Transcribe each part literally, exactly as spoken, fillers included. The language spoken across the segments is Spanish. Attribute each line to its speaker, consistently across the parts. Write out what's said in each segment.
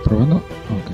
Speaker 1: ¿Probando? Ok.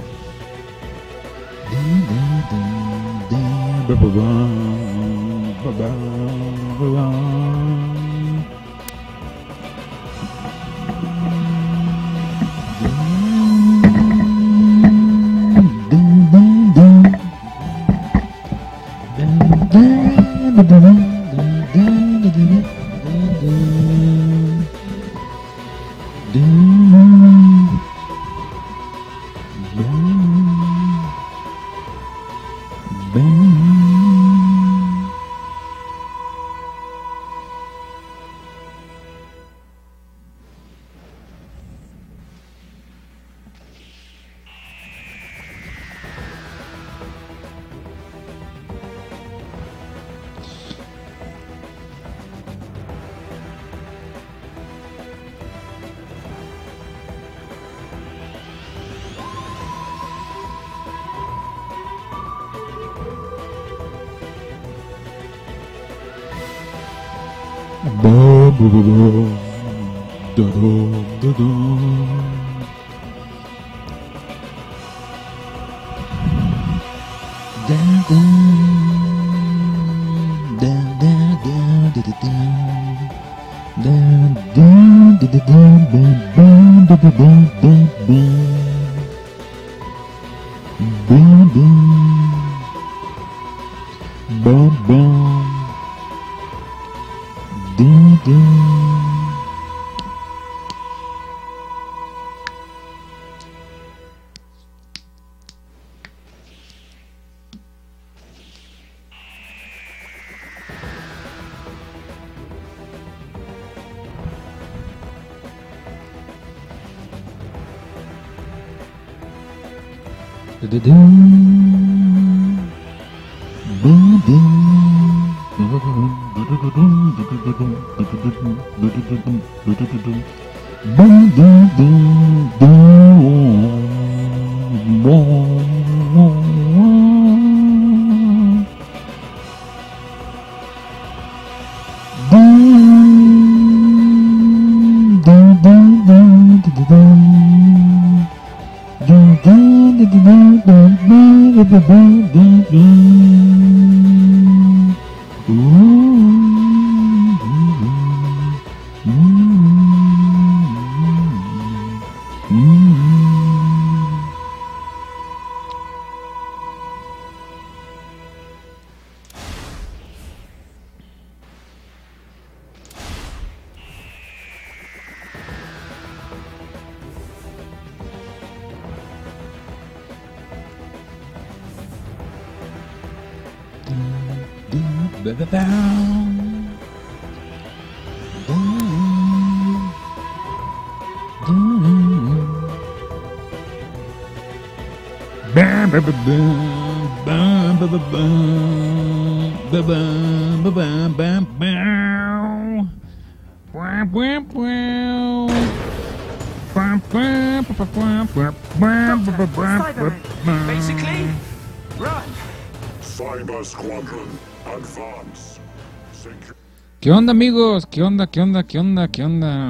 Speaker 2: Basically, run.
Speaker 3: Cyber Squadron, advance. Secu-
Speaker 1: ¿Qué onda, amigos? ¿Qué onda? ¿Qué onda? ¿Qué onda? ¿Qué onda?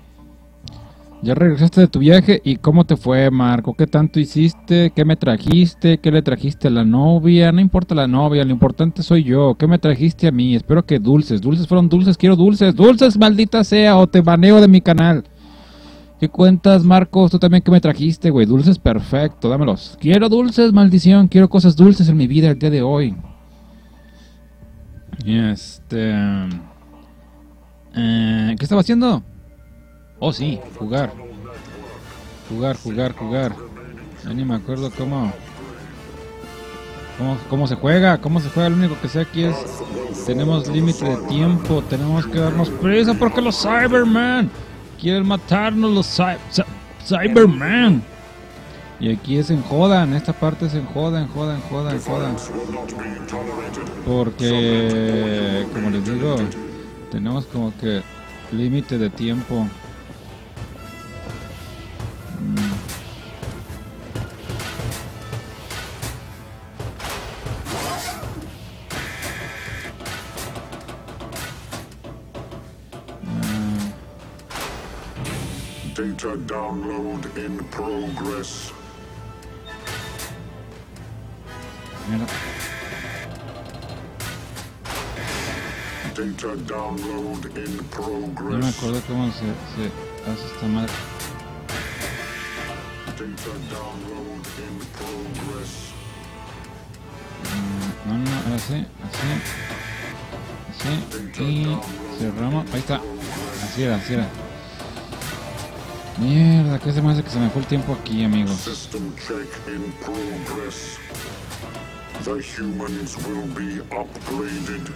Speaker 1: Ya regresaste de tu viaje y ¿cómo te fue, Marco? ¿Qué tanto hiciste? ¿Qué me trajiste? ¿Qué le trajiste a la novia? No importa la novia, lo importante soy yo. ¿Qué me trajiste a mí? Espero que dulces. Dulces fueron dulces, quiero dulces. ¡Dulces, maldita sea! O te baneo de mi canal. ¿Qué cuentas, Marcos? ¿Tú también qué me trajiste, güey? Dulces, perfecto, dámelos. Quiero dulces, maldición. Quiero cosas dulces en mi vida el día de hoy. Este... Eh, ¿Qué estaba haciendo? Oh, sí, jugar. Jugar, jugar, jugar. Ya ni me acuerdo cómo... Cómo, cómo se juega, cómo se juega. Lo único que sé aquí es... Tenemos límite de tiempo. Tenemos que darnos prisa porque los Cybermen quieren matarnos, los cy cy Cybermen. Y aquí es en joda. En esta parte es en joda, en joda, en joda, en joda. Porque... Como les digo... Tenemos como que... Límite de tiempo.
Speaker 3: Data download in progress.
Speaker 1: Mierda.
Speaker 3: Data download in
Speaker 1: No me
Speaker 3: progress.
Speaker 1: acuerdo cómo se, se hace esta madre.
Speaker 3: Data download in progress.
Speaker 1: Mm, No, no, ahora sí, así. Así. Y cerramos. Ahí está. Así era, así era. Mierda, ¿qué se me hace que se me fue el tiempo aquí, amigos?
Speaker 3: System check in progress. The humans will be upgraded.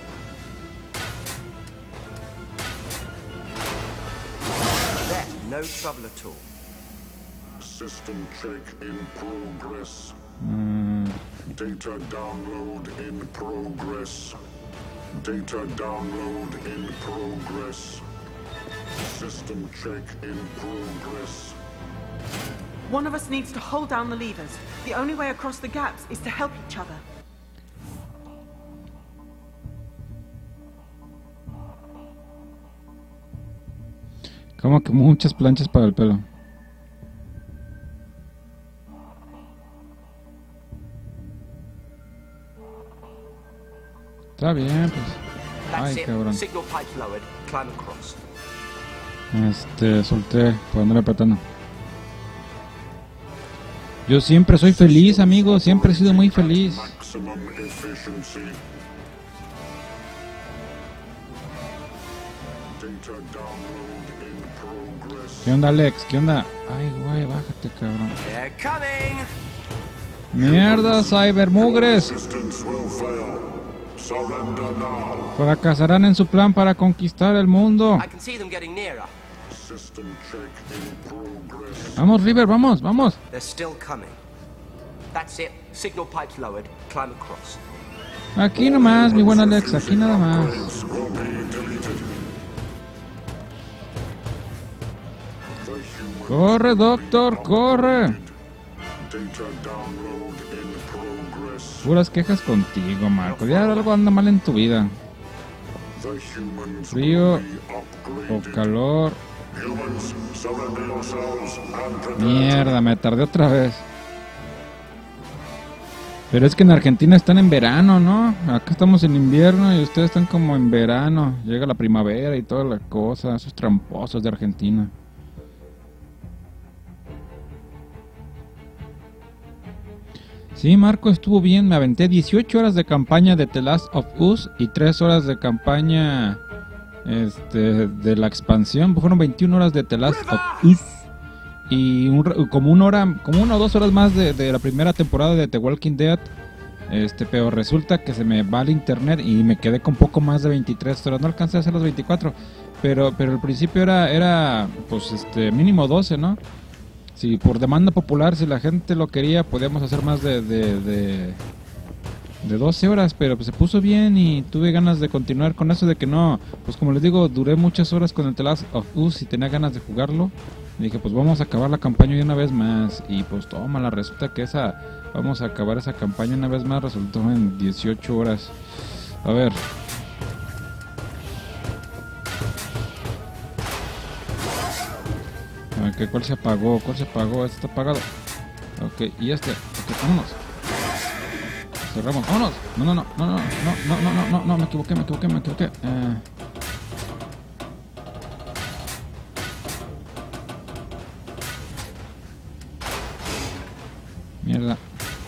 Speaker 2: There, no trouble at all.
Speaker 3: System check in progress.
Speaker 1: Mm,
Speaker 3: Data download in progress. Data download in progress. System check in progress.
Speaker 4: One of us needs to hold down the levers. The only way across the gaps is to help each other.
Speaker 1: como que muchas planchas para el pelo. Está bien, pues.
Speaker 2: That's
Speaker 1: Ay,
Speaker 2: it.
Speaker 1: cabrón.
Speaker 2: Signal pipe lowered. Climb across.
Speaker 1: Este, solté por andar apretando. Yo siempre soy feliz, amigo. Siempre he sido muy feliz.
Speaker 3: Maximum efficiency. Data download in progress.
Speaker 1: ¿Qué onda, Alex? ¿Qué onda? Ay, güey, bájate, cabrón.
Speaker 2: They're coming.
Speaker 1: Mierda, cybermugres.
Speaker 3: Resistance will fail. Surrender now.
Speaker 1: Fracasarán en su plan para conquistar el mundo.
Speaker 2: I can see them getting nearer.
Speaker 3: System check in progress.
Speaker 1: Vamos, River, vamos, vamos.
Speaker 2: They're still coming. That's it. Signal pipes lowered. Climb across.
Speaker 1: Aquí nomás, mi buen Alex, aquí nada más.
Speaker 3: Upgrades will be deleted. The human
Speaker 1: Corre, doctor, corre.
Speaker 3: data download in progress.
Speaker 1: Puras quejas contigo, Marco. Ya algo anda mal en tu vida.
Speaker 3: The humans
Speaker 1: Frío
Speaker 3: will be
Speaker 1: o
Speaker 3: upgraded.
Speaker 1: calor.
Speaker 3: Humans, surrender yourselves and prepare.
Speaker 1: Mierda, me tardé otra vez. Pero es que en Argentina están en verano, ¿no? Acá estamos en invierno y ustedes están como en verano. Llega la primavera y toda la cosa. Esos tramposos de Argentina. Sí, Marco, estuvo bien. Me aventé dieciocho horas de campaña de The Last of Us y tres horas de campaña este, de la expansión. Fueron veintiuna horas de The Last of Us y un, re- como una hora, como una o dos horas más de, de la primera temporada de The Walking Dead. Este, pero resulta que se me va el internet y me quedé con poco más de veintitrés horas. No alcancé a hacer las veinticuatro, pero pero al principio era era pues este mínimo doce, ¿no? Si por demanda popular, si la gente lo quería, podíamos hacer más de, de, de, de doce horas, pero pues se puso bien y tuve ganas de continuar con eso de que no, pues como les digo, duré muchas horas con el The Last of Us y tenía ganas de jugarlo. Y dije, pues vamos a acabar la campaña de una vez más. Y pues tómala, resulta que esa, vamos a acabar esa campaña una vez más, resultó en dieciocho horas. A ver. Ok, ¿cuál se apagó? ¿Cuál se apagó? Este está apagado. Ok, y este. Ok, vámonos. Cerramos, vámonos. No, no, no, no, no, no, no, no, no, no, no, me equivoqué, me equivoqué, me equivoqué. Eh. Mierda.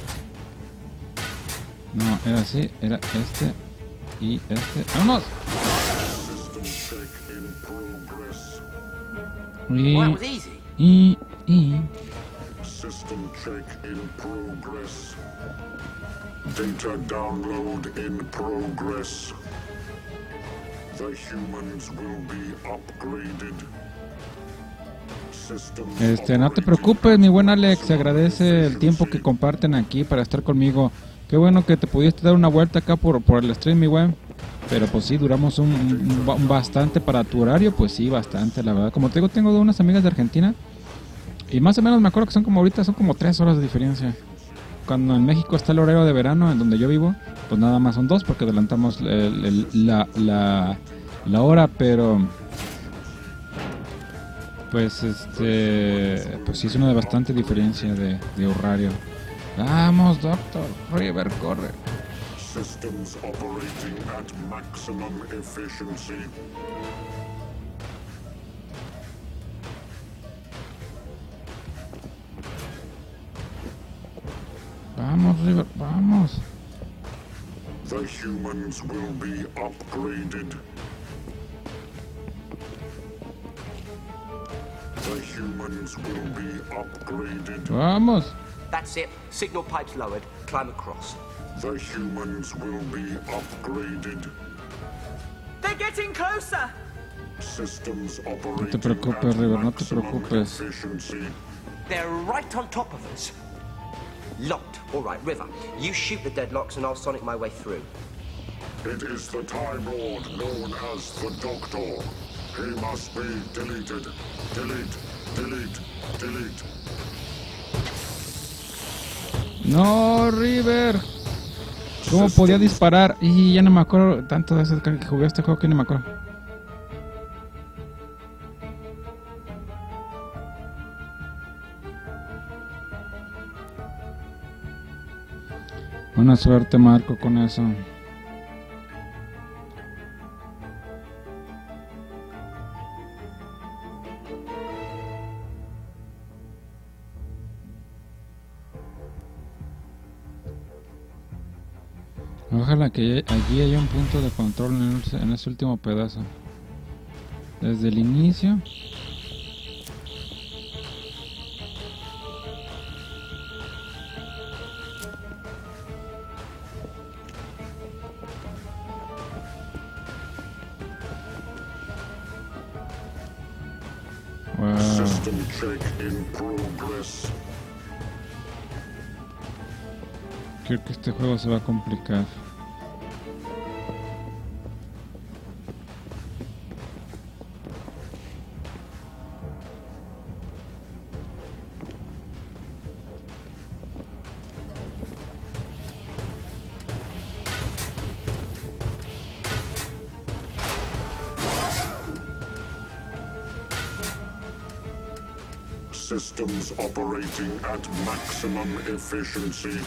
Speaker 1: No, era así, era este y este. ¡Vámonos!
Speaker 3: System check in progress.
Speaker 1: Y,
Speaker 2: Well, that was easy.
Speaker 1: y, y.
Speaker 3: System check in progress. Data download in progress. The humans will be upgraded. System
Speaker 1: Este, no te
Speaker 3: operating
Speaker 1: preocupes, mi buen Alex, se agradece el tiempo que comparten aquí para estar conmigo. Qué bueno que te pudiste dar una vuelta acá por, por el stream, mi güey. Pero pues sí, duramos un, un ba- un bastante para tu horario, pues sí, bastante, la verdad. Como te digo, tengo unas amigas de Argentina y más o menos me acuerdo que son como ahorita, son como tres horas de diferencia. Cuando en México está el horario de verano, en donde yo vivo, pues nada más son dos porque adelantamos el- el- la, la, la hora, pero... Pues este, pues sí es una de bastante diferencia de, de horario. Vamos, Doctor. River, corre.
Speaker 3: Systems operating at maximum efficiency.
Speaker 1: Vamos, River, vamos.
Speaker 3: The humans will be upgraded. The humans will be upgraded.
Speaker 1: Vamos.
Speaker 2: That's it. Signal pipes lowered. Climb across.
Speaker 3: The humans will be upgraded.
Speaker 4: They're getting closer!
Speaker 3: Systems operating
Speaker 1: te preocupes,
Speaker 3: at
Speaker 1: River, no te
Speaker 3: maximum
Speaker 1: preocupes.
Speaker 3: efficiency.
Speaker 2: They're right on top of us. Locked. All right, River. You shoot the deadlocks and I'll sonic my way through.
Speaker 3: It is the Time Lord known as the Doctor. He must be deleted. Delete, delete, delete.
Speaker 1: No, River. ¿Cómo podía disparar? Y ya no me acuerdo tanto de eso que jugué este juego que no me acuerdo. Buena suerte, Marco, con eso. Ojalá que allí haya un punto de control en, el, en ese último pedazo. Desde el inicio. Wow.
Speaker 3: System check in progress.
Speaker 1: Creo que este juego se va a complicar.
Speaker 3: Systems operating at maximum efficiency.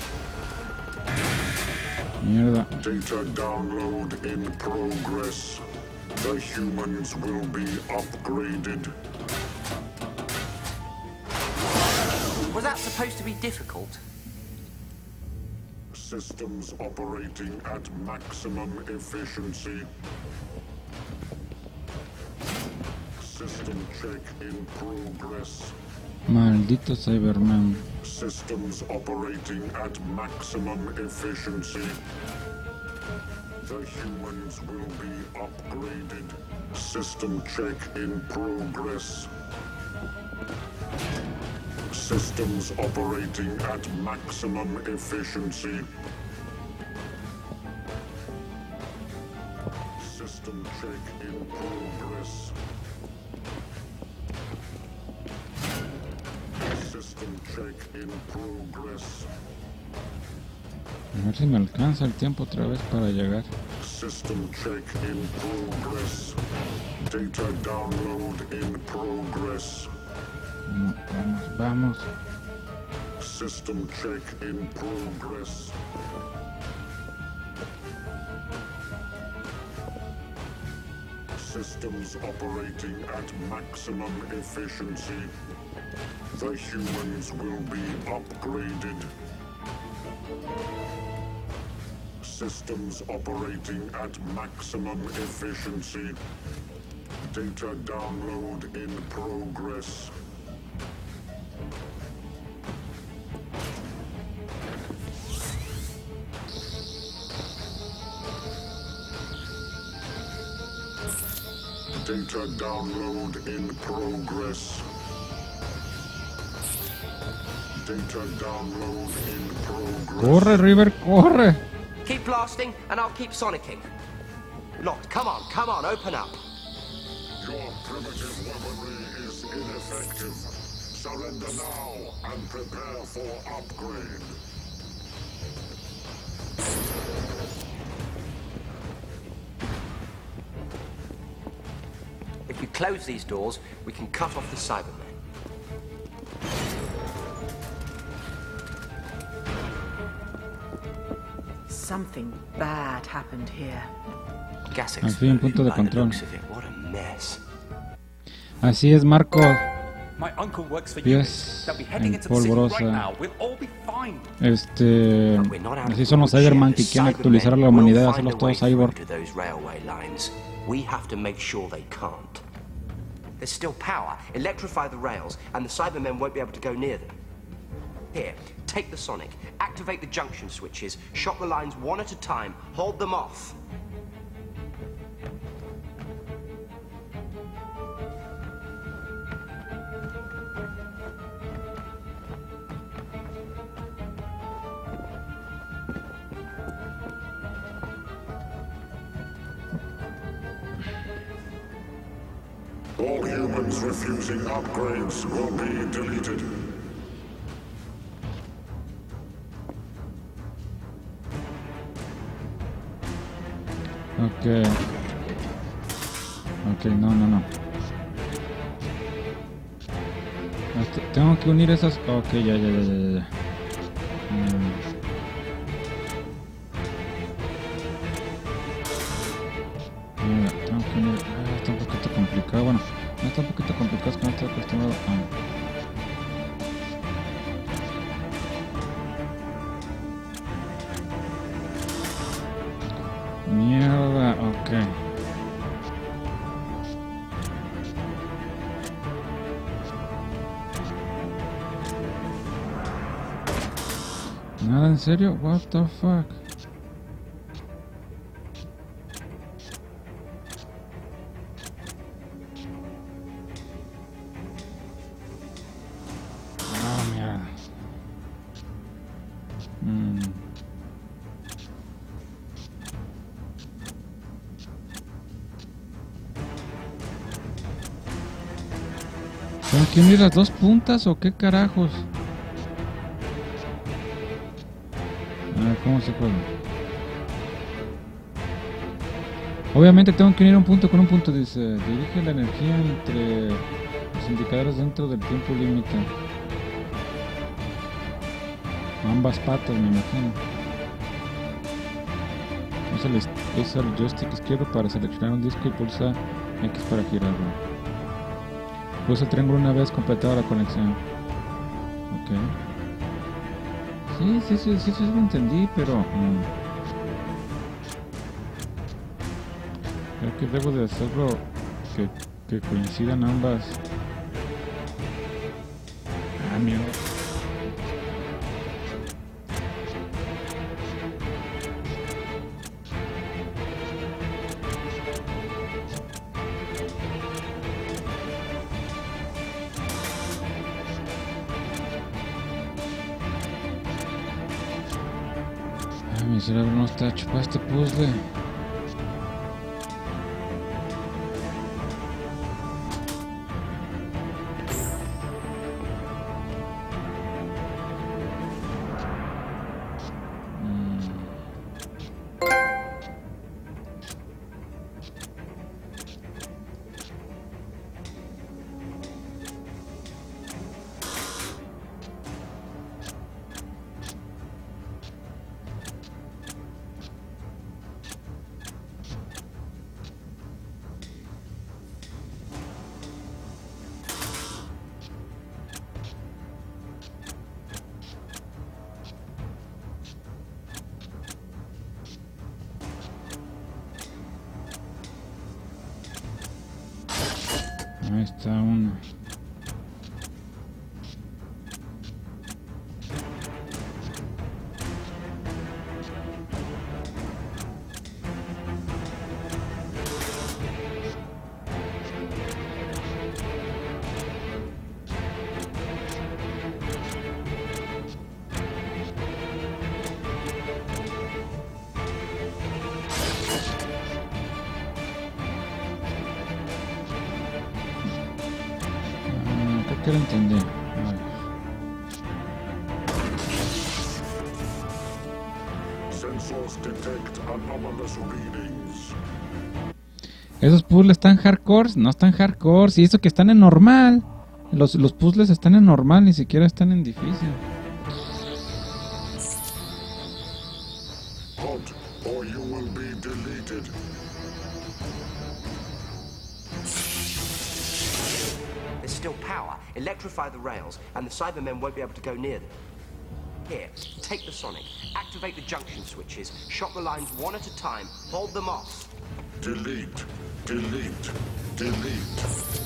Speaker 1: Mierda.
Speaker 3: Data download in progress. The humans will be upgraded.
Speaker 2: Was that supposed to be difficult?
Speaker 3: Systems operating at maximum efficiency. System check in progress.
Speaker 1: Maldito Cyberman.
Speaker 3: Systems operating at maximum efficiency. The humans will be upgraded. System check in progress. Systems operating at maximum efficiency. System check in progress. System check in progress.
Speaker 1: A ver si me alcanza el tiempo otra vez para llegar.
Speaker 3: System check in progress. Data download in progress.
Speaker 1: Vamos, vamos, vamos.
Speaker 3: System check in progress. Systems operating at maximum efficiency. The humans will be upgraded. Systems operating at maximum efficiency. Data download in progress. Data download in progress. Data download in progress.
Speaker 1: Corre, River, corre.
Speaker 2: Keep blasting, and I'll keep sonicking. Locked. Come on, come on, open up.
Speaker 3: Your primitive weaponry is ineffective. Surrender now and prepare for upgrade.
Speaker 2: If we close these doors, we can cut off the Cybermen.
Speaker 4: Something bad happened here.
Speaker 2: Gas
Speaker 1: Al fin, punto de
Speaker 2: explosion by the
Speaker 1: control.
Speaker 2: looks of it. What a mess.
Speaker 1: Así es, Marco.
Speaker 5: My uncle works for
Speaker 1: Pies
Speaker 5: Unix. They'll be heading
Speaker 1: en
Speaker 5: into the city right
Speaker 1: polvorosa.
Speaker 5: now. We'll all be fine.
Speaker 1: Este,
Speaker 2: But we're not out of
Speaker 1: así son los
Speaker 2: the woods
Speaker 1: Cyberman
Speaker 2: yet.
Speaker 1: que
Speaker 2: The
Speaker 1: quieren actualizar a la
Speaker 2: Cybermen will
Speaker 1: humanidad,
Speaker 2: find
Speaker 1: hacerlos
Speaker 2: a
Speaker 1: todos
Speaker 2: way through
Speaker 1: cyborg.
Speaker 2: to those railway lines. We have to make sure they can't. There's still power. Electrify the rails, and the Cybermen won't be able to go near them. Here, take the Sonic. Activate the junction switches. Shock the lines one at a time. Hold them off.
Speaker 3: All humans refusing upgrades will be deleted.
Speaker 1: Ok. Ok, no, no, no. Este, tengo que unir esas. Ok, ya, ya, ya, ya, ya. Mm. Mira, tengo que unir. Ah, está un poquito complicado. Bueno, no está un poquito complicado, es que no estoy acostumbrado a. Mierda, ok. Nada, en serio, what the fuck. Ah, mierda. Mm. ¿Tengo que unir las dos puntas o qué carajos? A ver, ¿cómo se juega? Obviamente tengo que unir un punto con un punto, dice. Dirige la energía entre los indicadores dentro del tiempo límite. Ambas patas, me imagino. Usa el, usa el joystick izquierdo para seleccionar un disco y pulsa X para girarlo. Pulsa el triángulo una vez completada la conexión. Ok. Sí, sí, sí, sí, sí, lo entendí, pero... Mm, creo que debo de hacerlo que, que coincidan ambas. Ah, mierda. Mi cerebro no está hecho para este puzzle. Ahí está una. Que lo entendí.
Speaker 3: Sensors detect anomalous readings.
Speaker 1: Esos puzzles están hardcore, no están hardcore, y eso que están en normal. Los, los puzzles están en normal, ni siquiera están en difícil.
Speaker 3: Halt. will be deleted.
Speaker 2: There's still power. Electrify the rails, and the Cybermen won't be able to go near them. Here, take the Sonic. Activate the junction switches. Shot the lines one at a time. Hold them off.
Speaker 3: Delete. Delete. Delete.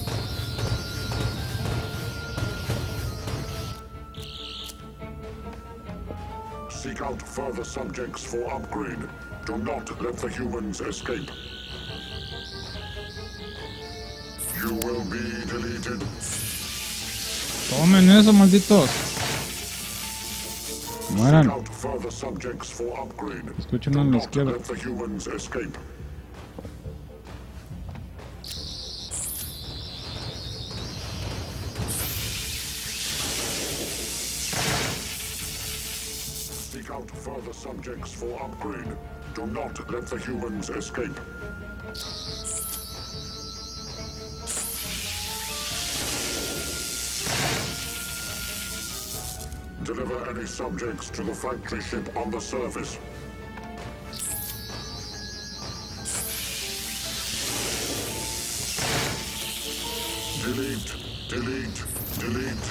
Speaker 3: Seek out further subjects for upgrade. Do not let the humans escape. You will be deleted.
Speaker 1: Tomen eso, malditos. Mueran.
Speaker 3: Seek out further subjects for upgrade.
Speaker 1: Escucho
Speaker 3: Do
Speaker 1: uno a la
Speaker 3: not
Speaker 1: izquierda.
Speaker 3: let the humans escape. Seek out further subjects for upgrade. Do not let the humans escape. Deliver any subjects to the factory ship on the surface. Delete, delete, delete.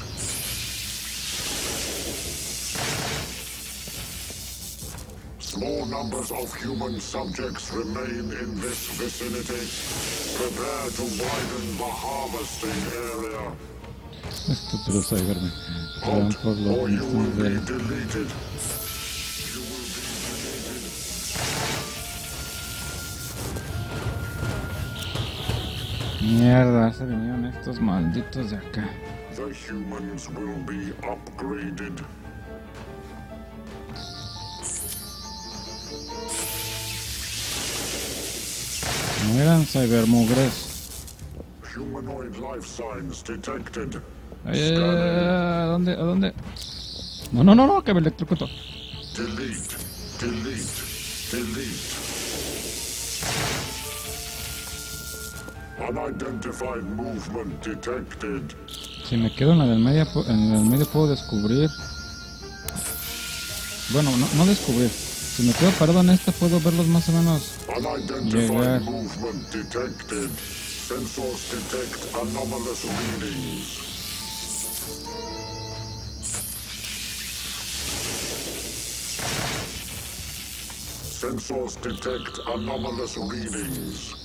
Speaker 3: Small numbers of human subjects remain in this vicinity. Prepare to widen the harvesting area.
Speaker 1: Estúpidos Cybermen. Perdón
Speaker 3: Halt,
Speaker 1: por los
Speaker 3: or you will
Speaker 1: instantes
Speaker 3: be
Speaker 1: de...
Speaker 3: deleted. You will be deleted.
Speaker 1: Mierda, se vinieron estos malditos de acá.
Speaker 3: The humans will be upgraded.
Speaker 1: Mueran, Cybermugres.
Speaker 3: Humanoid life signs detected.
Speaker 1: Ay, ay, ay, ay, ¿a dónde? ¿A dónde? No, no, no, no, que me electrocuto.
Speaker 3: Delete, delete, delete. Unidentified movement detected.
Speaker 1: Si me quedo en la del medio, pu- en el medio puedo descubrir. Bueno, no, no descubrir. Si me quedo parado en esta puedo verlos más o menos.
Speaker 3: Unidentified
Speaker 1: Llegar.
Speaker 3: movement detected. Sensors detect anomalous readings. Sensors detect anomalous readings.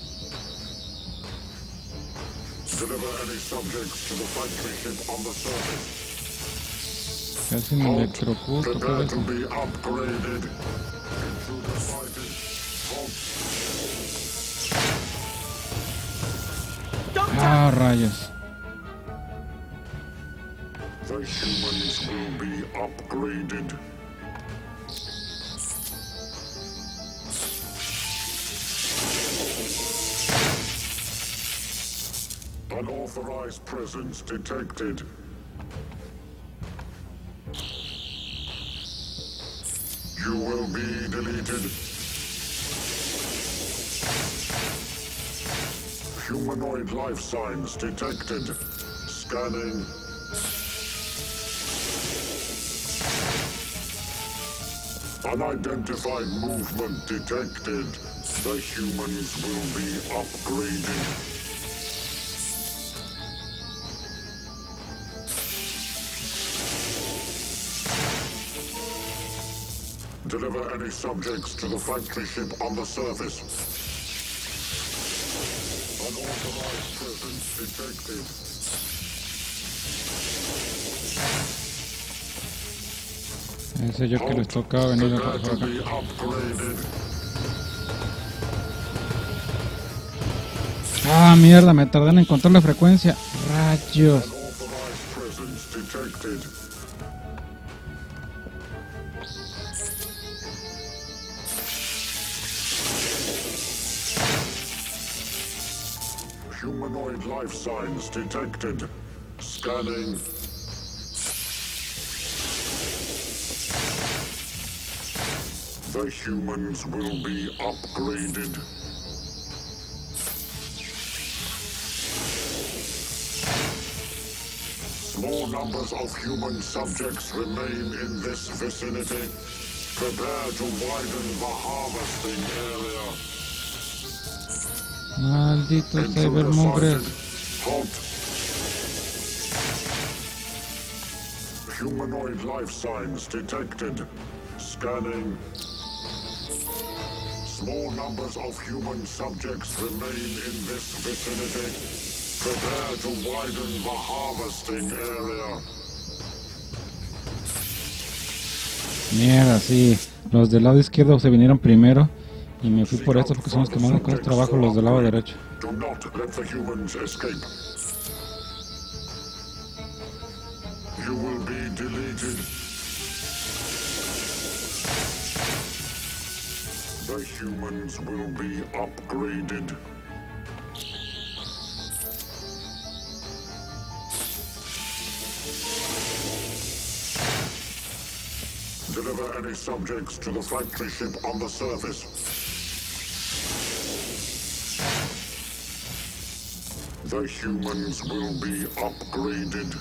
Speaker 3: Deliver any subjects to the factory ship on the surface.
Speaker 1: Casi me electrocuto,
Speaker 3: Prepare
Speaker 1: pero
Speaker 3: to
Speaker 1: eso.
Speaker 3: be upgraded. Intruder sighted. Halt.
Speaker 4: Doctor!
Speaker 1: Ah, rayos.
Speaker 3: The humans will be upgraded. Unauthorized presence detected. You will be deleted. Humanoid life signs detected. Scanning. Unidentified movement detected. The humans will be upgraded. Deliver any subjects to the factory ship on the surface. Unauthorized presence detected.
Speaker 1: Ese yo que les tocaba venir a-
Speaker 3: Prepare
Speaker 1: por
Speaker 3: to
Speaker 1: acá.
Speaker 3: be upgraded.
Speaker 1: Ah, mierda, me tardé en encontrar la frecuencia. Rayos.
Speaker 3: Unauthorized presence detected. Humanoid life signs detected. Scanning. The humans will be upgraded. Small numbers of human subjects remain in this vicinity. Prepare to widen the harvesting area.
Speaker 1: Malditos
Speaker 3: Intruder sighted.
Speaker 1: cybermugres.
Speaker 3: Halt. Humanoid life signs detected. Scanning. Small numbers of human subjects remain in this vicinity. Prepare to widen the harvesting area.
Speaker 1: Mierda, sí. Los del lado izquierdo se vinieron primero. Y me fui por esto porque son los que más me cuesta trabajo, los del lado derecho.
Speaker 3: Do not let the humans escape. You will be deleted. The humans will be upgraded. Deliver any subjects to the factory ship on the surface. The humans will be upgraded.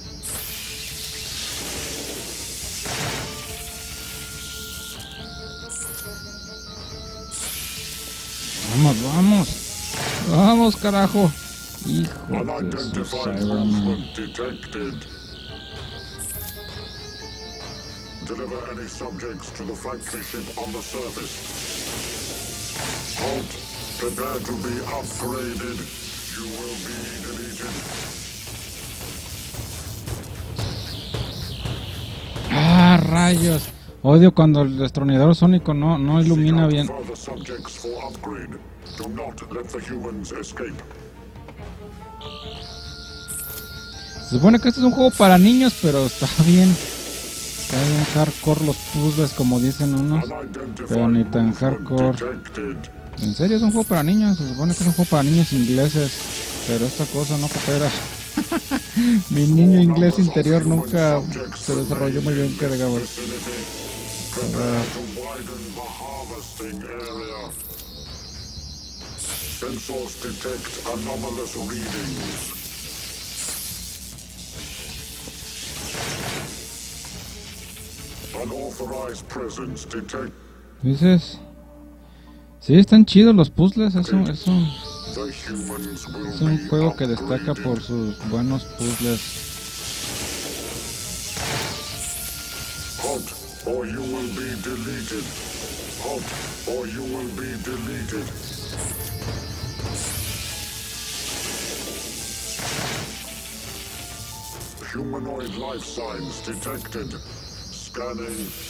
Speaker 1: Vamos, vamos. Vamos, carajo. Hijo de su
Speaker 3: Unidentified
Speaker 1: Cyberman.
Speaker 3: movement detected. Deliver any subjects to the factory ship on the surface. Halt. Prepare to be upgraded. You will be deleted.
Speaker 1: Ah, rayos. Odio cuando el destornillador sónico no, no ilumina bien.
Speaker 3: Further subjects for upgrade. Do not let the humans escape.
Speaker 1: Se supone que este es un juego para niños, pero está bien. Está bien hardcore los puzzles, como dicen unos. Pero ni tan hardcore. En serio, es un juego para niños. Se supone que es un juego para niños ingleses. Pero esta cosa no coopera. Mi niño inglés interior nunca se desarrolló muy bien, que digamos.
Speaker 3: Prepare to widen the harvesting area. Sensors detect anomalous readings. Unauthorized presence detect.
Speaker 1: Dices, sí, están chidos los puzzles. Es un, es un,
Speaker 3: The humans will
Speaker 1: es un
Speaker 3: be
Speaker 1: juego que destaca
Speaker 3: upgraded.
Speaker 1: por sus buenos puzzles.
Speaker 3: Halt, or you will be deleted. Halt, or you will be deleted. Humanoid life signs detected. Scanning.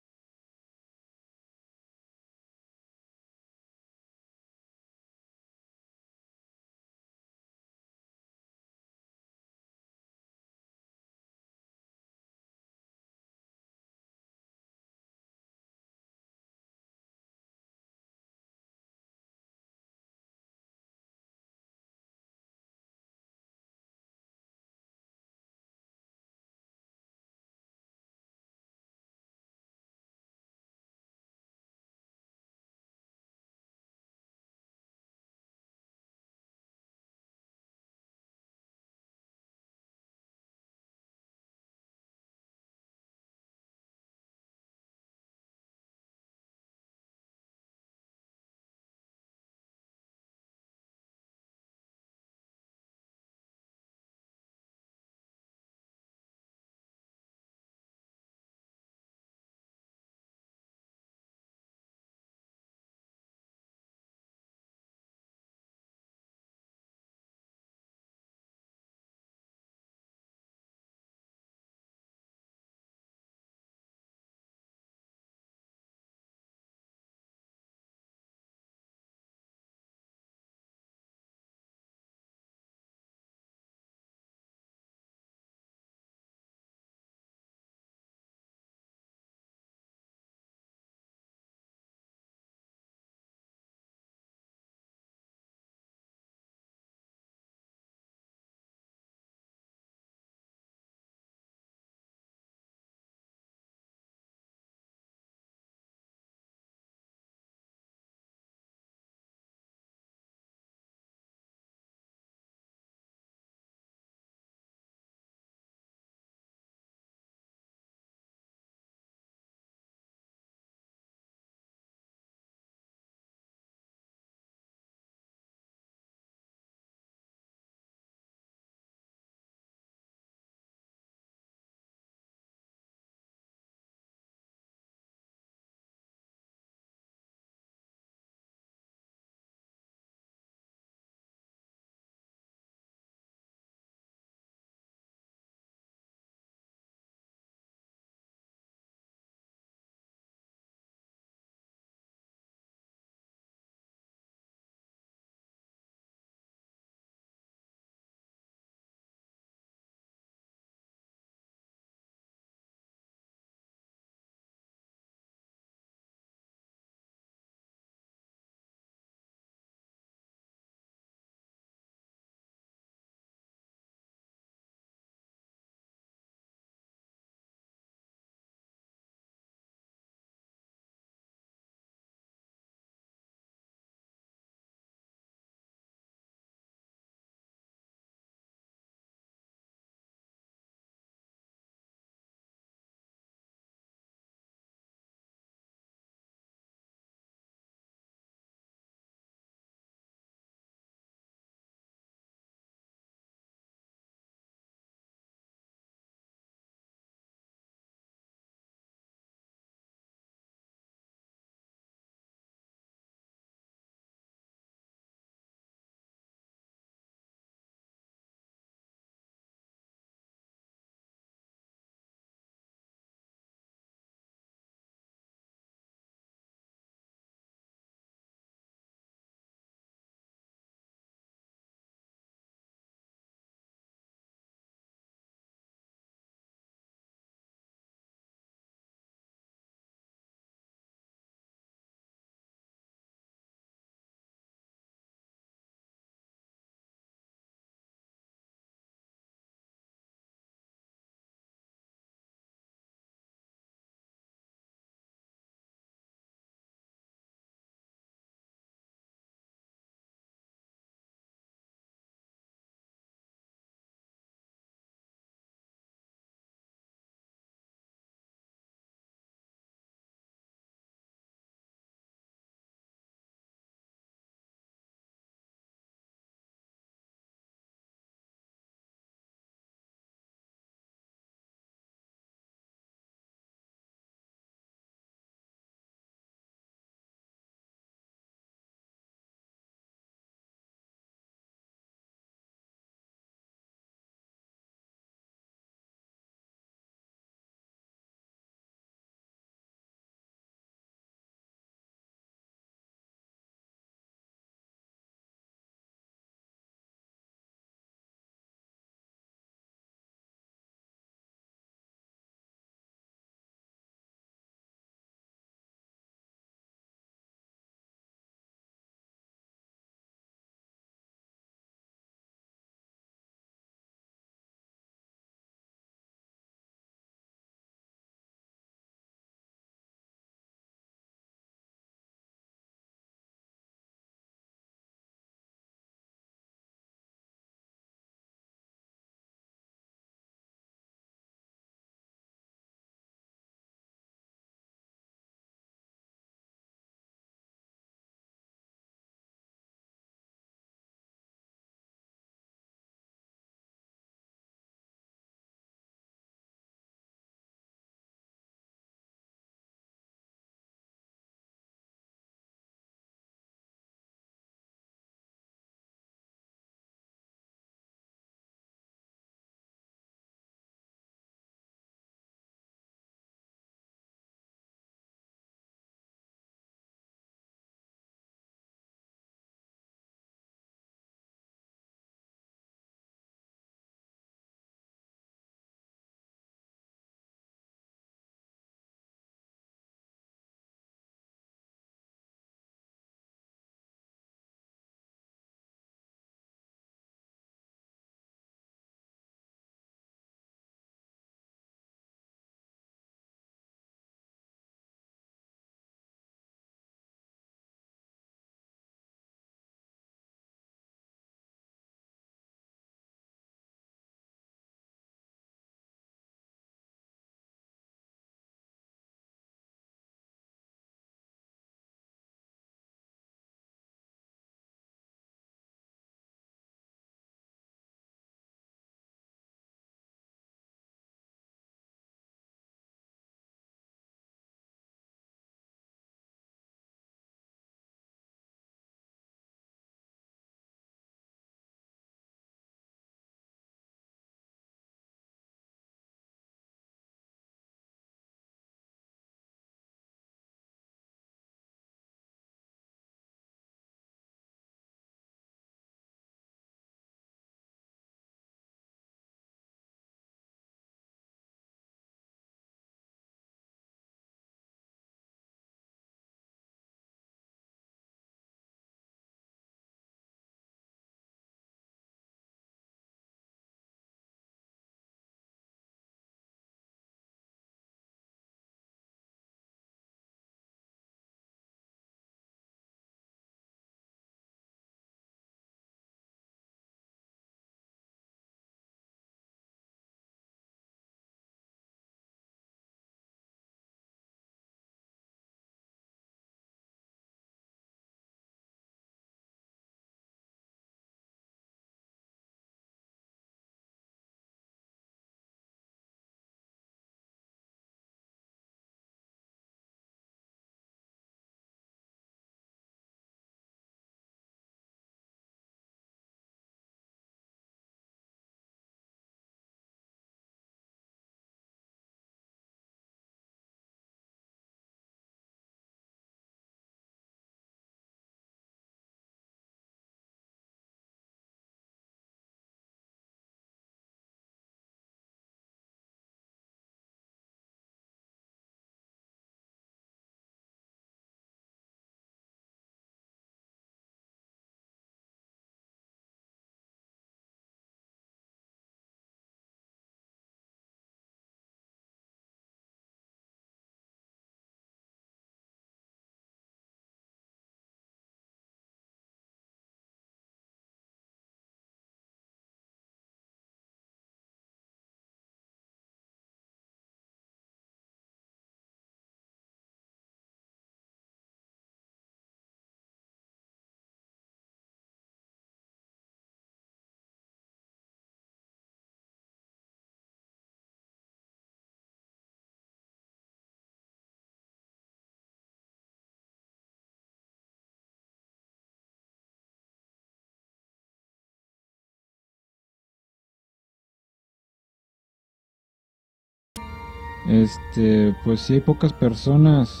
Speaker 1: este, pues sí hay pocas personas.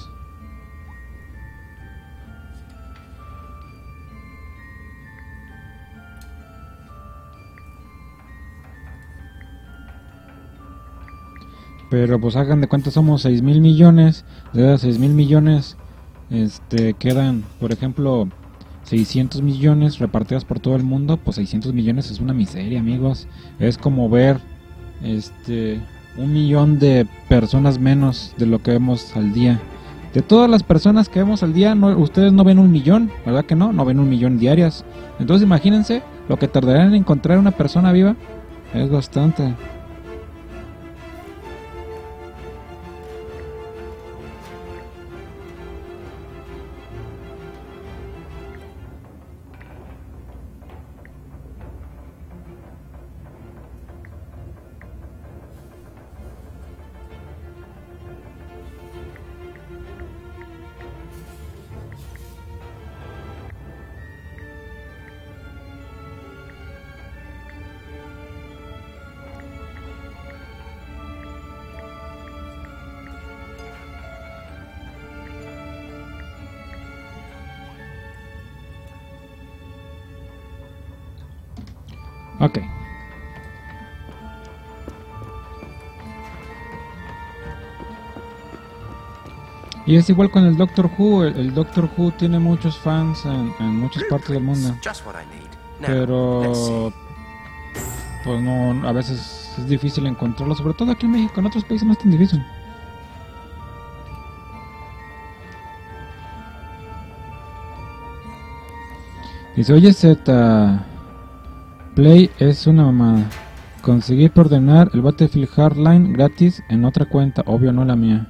Speaker 1: Pero pues hagan de cuenta, somos seis mil millones. De esos seis mil millones, este, quedan, por ejemplo, seiscientos millones repartidos por todo el mundo. Pues seiscientos millones es una miseria, amigos. Es como ver, este, un millón de personas menos de lo que vemos al día. De todas las personas que vemos al día, no, ustedes no ven un millón, ¿verdad que no? No ven un millón diarias. Entonces imagínense lo que tardarán en encontrar una persona viva. Es bastante. Ok. Y es igual con el Doctor Who. El, el Doctor Who tiene muchos fans en, en muchas partes del mundo. Pero pues no, a veces es difícil encontrarlo, sobre todo aquí en México. En otros países no es tan difícil. Dice, oye Z, Play es una mamada. Conseguí por ordenar el Battlefield Hardline gratis en otra cuenta, obvio no la mía.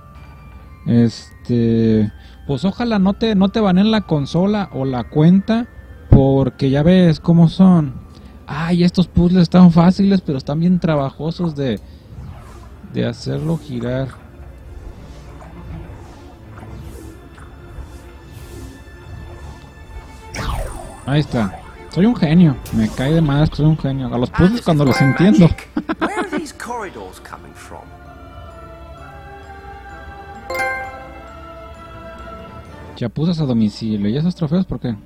Speaker 1: Este, pues ojalá no te no te baneen la consola o la cuenta, porque ya ves cómo son. Ay, estos puzzles están fáciles, pero están bien trabajosos de de hacerlo girar. Ahí está. Soy un genio. Me cae de madre, soy un genio. A los puzzles cuando los entiendo. Chapuzas a domicilio. ¿Y esos trofeos por qué?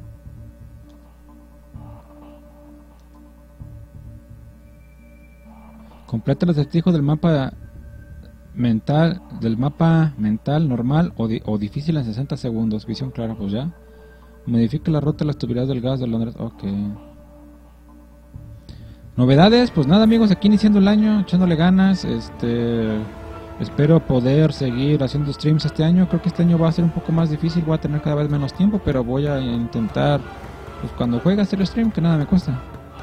Speaker 1: Completa el acertijo del mapa mental, del mapa mental normal o, di o difícil en sesenta segundos. Visión clara, pues ya. Modifica la ruta de las tuberías del gas de Londres. Ok. Novedades, pues nada amigos, aquí iniciando el año, echándole ganas. Este, espero poder seguir haciendo streams este año. Creo que este año va a ser un poco más difícil, voy a tener cada vez menos tiempo, pero voy a intentar, pues cuando juegue a hacer stream, que nada me cuesta.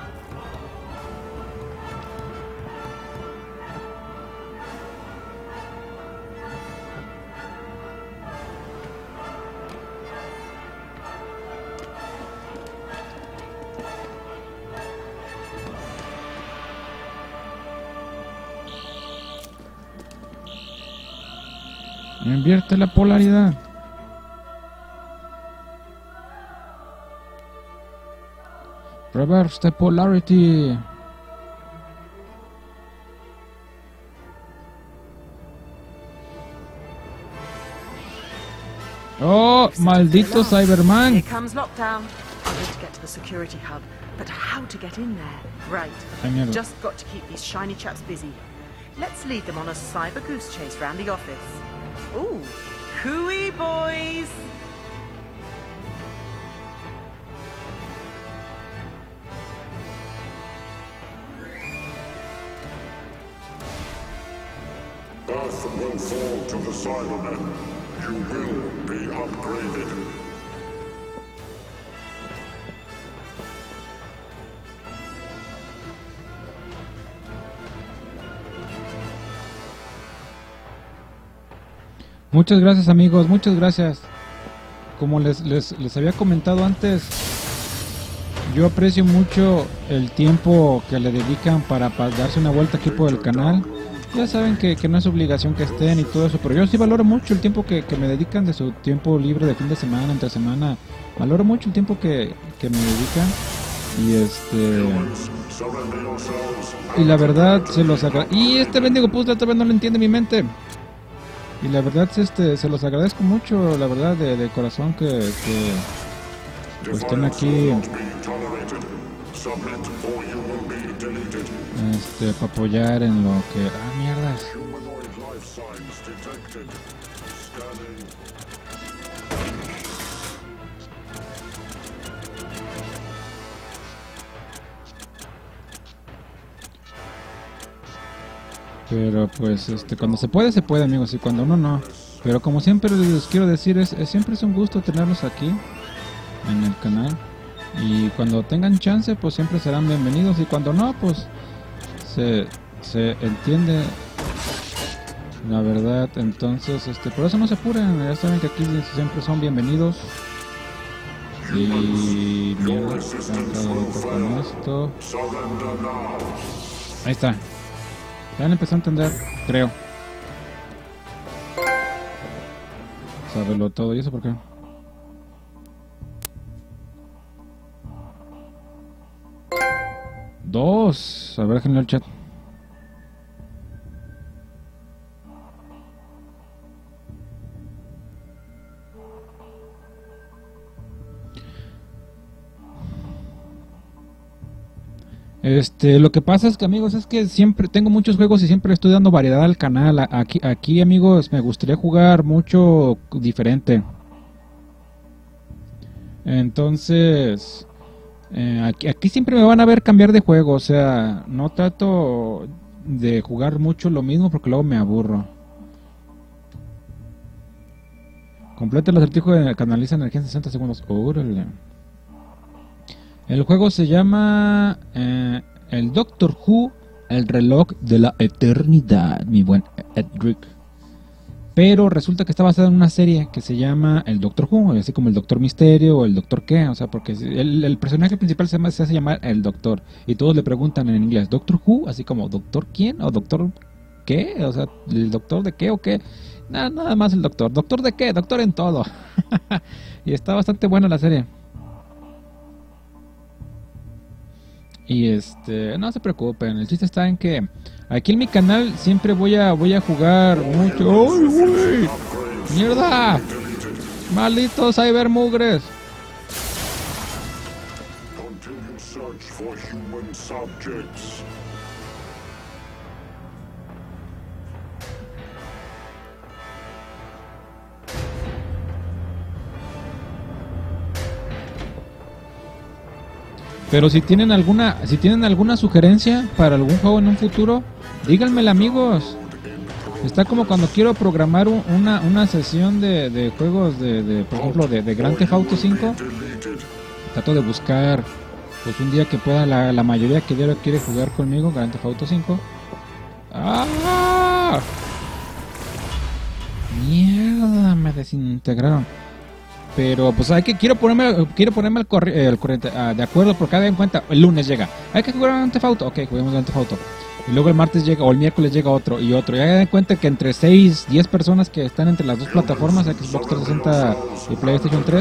Speaker 1: Invierte la polaridad. Reverse the polarity. Oh, maldito Cyberman.
Speaker 4: Here comes lockdown. I need to get to the security hub, but how to get in there? Right. Just got to keep these shiny chaps busy. Let's lead them on a cyber goose chase round the office. Ooh, hooey boys!
Speaker 3: Earth will fall to the Cybermen. You will be upgraded.
Speaker 1: Muchas gracias amigos, muchas gracias. Como les, les, les había comentado antes, yo aprecio mucho el tiempo que le dedican para, para darse una vuelta aquí por el canal. Ya saben que, que no es obligación que estén y todo eso, pero yo sí valoro mucho el tiempo que, que me dedican de su tiempo libre de fin de semana, entre semana. Valoro mucho el tiempo que, que me dedican. Y este... Y la verdad se los agradezco. Y este bendigo puta todavía no lo entiende mi mente. Y la verdad este, se los agradezco mucho, la verdad, de, de corazón que, que pues estén aquí este, para apoyar en lo que... Ah, mierdas. Pero pues este cuando se puede, se puede, amigos, y cuando no, no. Pero como siempre les quiero decir, es, es siempre es un gusto tenerlos aquí en el canal. Y cuando tengan chance, pues siempre serán bienvenidos. Y cuando no, pues se, se entiende la verdad. Entonces, este por eso no se apuren. Ya saben que aquí siempre son bienvenidos. Y mierda, con esto. Ahí está. Ya lo empecé a entender, creo. Saberlo todo. ¿Y eso por qué? Dos. A ver, déjenme el chat. Este, lo que pasa es que, amigos, es que siempre tengo muchos juegos y siempre estoy dando variedad al canal. Aquí, aquí, amigos, me gustaría jugar mucho diferente. Entonces, eh, aquí, aquí siempre me van a ver cambiar de juego. O sea, no trato de jugar mucho lo mismo porque luego me aburro. Completa el acertijo de canaliza energía en sesenta segundos. Órale. El juego se llama eh, el Doctor Who, el reloj de la eternidad, mi buen Edric. Pero resulta que está basado en una serie que se llama el Doctor Who, así como el Doctor Misterio o el Doctor qué, o sea, porque el, el personaje principal se, llama, se hace llamar el Doctor. Y todos le preguntan en inglés, ¿Doctor Who? Así como, ¿Doctor quién? ¿O Doctor qué? O sea, ¿el Doctor de qué o qué? Nada, nada más el Doctor. ¿Doctor de qué? Doctor en todo. Y está bastante buena la serie. Y este, no se preocupen, el chiste está en que aquí en mi canal siempre voy a voy a jugar mucho. ¡Ay, güey! ¡Mierda! ¡Malditos cybermugres! Pero si tienen alguna, si tienen alguna sugerencia para algún juego en un futuro, díganmela, amigos. Está como cuando quiero programar un, una, una sesión de, de juegos de, de, por ejemplo, de, de Grand Theft Auto cinco. Trato de buscar, pues un día que pueda la, la mayoría que diario quiere jugar conmigo Grand Theft Auto cinco. ¡Ah! Mierda, me desintegraron. Pero pues hay que quiero ponerme quiero ponerme al corri el corriente uh, de acuerdo, porque cada vez en cuenta el lunes llega. Hay que jugar Grand Theft Auto. Ok, juguemos Grand Theft Auto. Y luego el martes llega o el miércoles llega otro y otro. Ya den cuenta que entre seis, diez personas que están entre las dos plataformas, Xbox trescientos sesenta y PlayStation tres.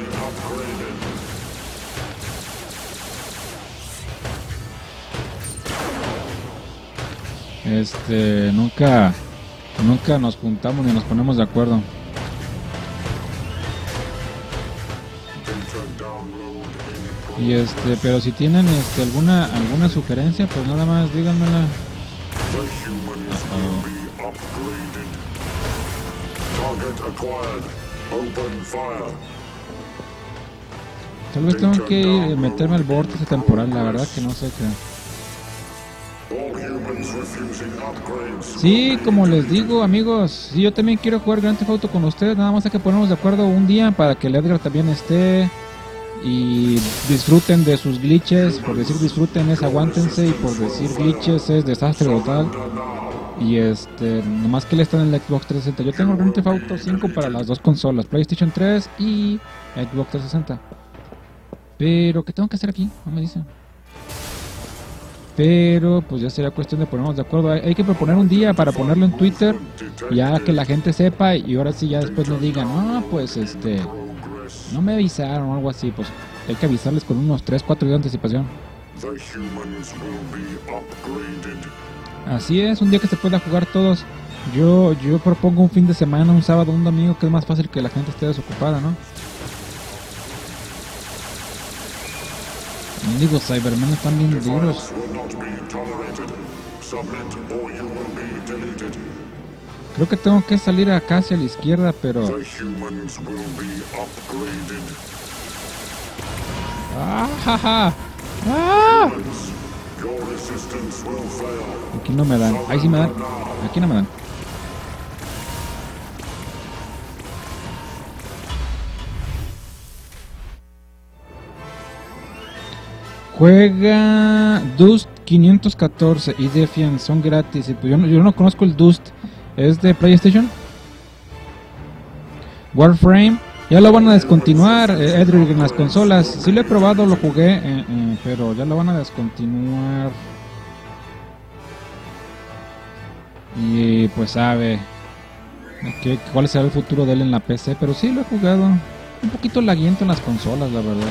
Speaker 1: Este, nunca nunca nos juntamos ni nos ponemos de acuerdo. Y este, pero si tienen este alguna alguna sugerencia, pues nada más díganmela. Tal vez tengo que ir, meterme al vórtice temporal, la verdad que no sé qué. Sí, como les digo, amigos, sí, yo también quiero jugar Grand Theft Auto con ustedes, nada más hay que ponernos de acuerdo un día para que el Edgar también esté. Y disfruten de sus glitches. Por decir disfruten es aguántense, y por decir glitches es desastre total. Y este, nomás que él está en el Xbox trescientos sesenta. Yo tengo el Grand Theft Auto cinco para las dos consolas, PlayStation tres y Xbox trescientos sesenta. Pero, ¿qué tengo que hacer aquí? No me dicen. Pero, pues ya sería cuestión de ponernos de acuerdo. Hay, hay que proponer un día para ponerlo en Twitter, ya que la gente sepa, y ahora sí ya después no digan, no, pues este... no me avisaron o algo así, pues hay que avisarles con unos tres, cuatro días de anticipación. Así es, un día que se pueda jugar todos. Yo yo propongo un fin de semana, un sábado, un domingo, que es más fácil que la gente esté desocupada, ¿no? Digo, Cybermen están bien duros. Creo que tengo que salir acá hacia la izquierda, pero... ¡Ah, ja, ja! ¡Ah! Aquí no me dan. Ahí sí me dan. Aquí no me dan. Juega Dust quinientos catorce y Defiant, son gratis. Y pues yo, no, yo no conozco el Dust. ¿Es de PlayStation? Warframe. Ya lo van a descontinuar, eh, Edric, en las consolas. Sí lo he probado, lo jugué, eh, eh, pero ya lo van a descontinuar. Y pues sabe que, cuál será el futuro de él en la P C. Pero sí lo he jugado. Un poquito laguiento en las consolas, la verdad.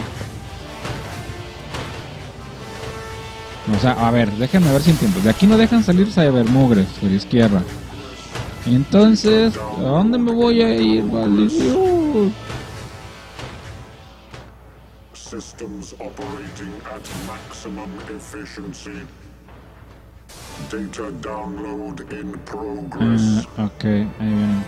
Speaker 1: O sea, a ver, déjenme ver si entiendo. De aquí no dejan salir cybermugres de la izquierda. Entonces, ¿a dónde me voy a ir, maldición?
Speaker 3: Systems operating at maximum efficiency. Data download in progress.
Speaker 1: Uh, ok, ahí viene.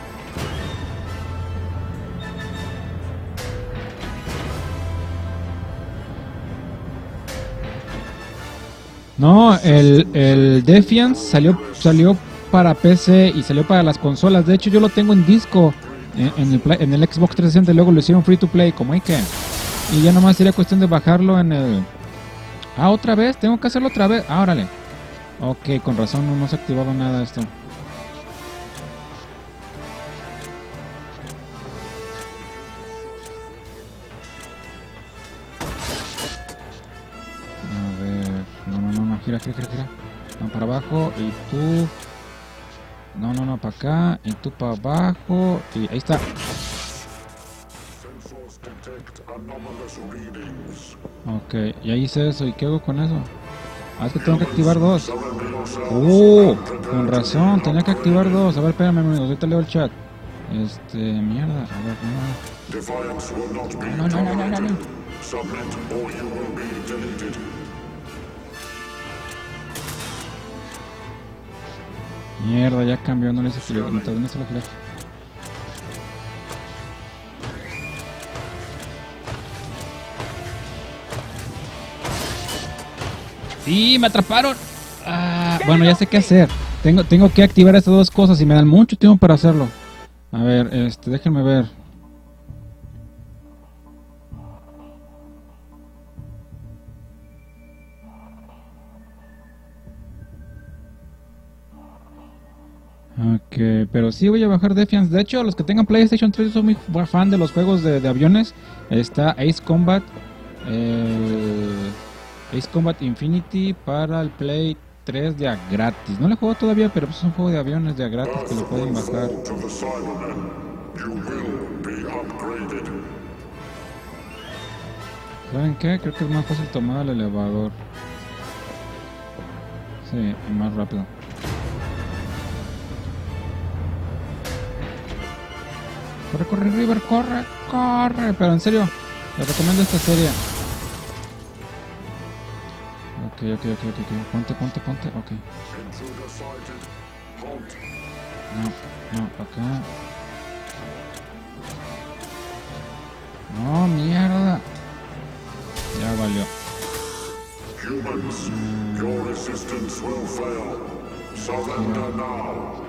Speaker 1: No, el, el Defiant salió, salió para P C y salió para las consolas. De hecho, yo lo tengo en disco en, en, el, play, en el Xbox trescientos sesenta. Luego lo hicieron free to play, como hay que. Y ya nomás sería cuestión de bajarlo en el... Ah, otra vez, tengo que hacerlo otra vez. Ah, órale. Ok, con razón no, no se ha activado nada esto. A ver, no, no, no, no, gira, gira, gira, gira. No, para abajo y tú... No, no, no, para acá y tú para abajo y ahí está. Ok, ya hice eso. ¿Y qué hago con eso? Ah, es que tengo que activar dos. Uh, con razón, tenía que activar dos. A ver, espérame, amigos, ahorita leo el chat. Este, mierda, a ver, no. No, no, no, no, no, no. Mierda, ya cambió, no le hice girar. ¿Dónde se lo girar? ¡Sí! ¡Me atraparon! Ah, bueno, ya sé qué hacer. Tengo, tengo que activar estas dos cosas y me dan mucho tiempo para hacerlo. A ver, este, déjenme ver. Ok, pero sí voy a bajar Defiant. De hecho, los que tengan PlayStation tres, yo soy muy fan de los juegos de, de aviones. Está Ace Combat. Eh... Ace Combat Infinity para el Play tres de a gratis. No lo juego todavía, pero es un juego de aviones de a gratis que lo pueden bajar. ¿Saben qué? Creo que es más fácil tomar el elevador. Sí, y más rápido. Corre, corre, River, corre, corre. Pero en serio, les recomiendo esta serie. Ok, ok, ok, ok, ok. Ponte, ponte, ponte, ok. No, no, acá. No, mierda. Ya valió.
Speaker 3: Humans, your resistance will fail. Surrender now.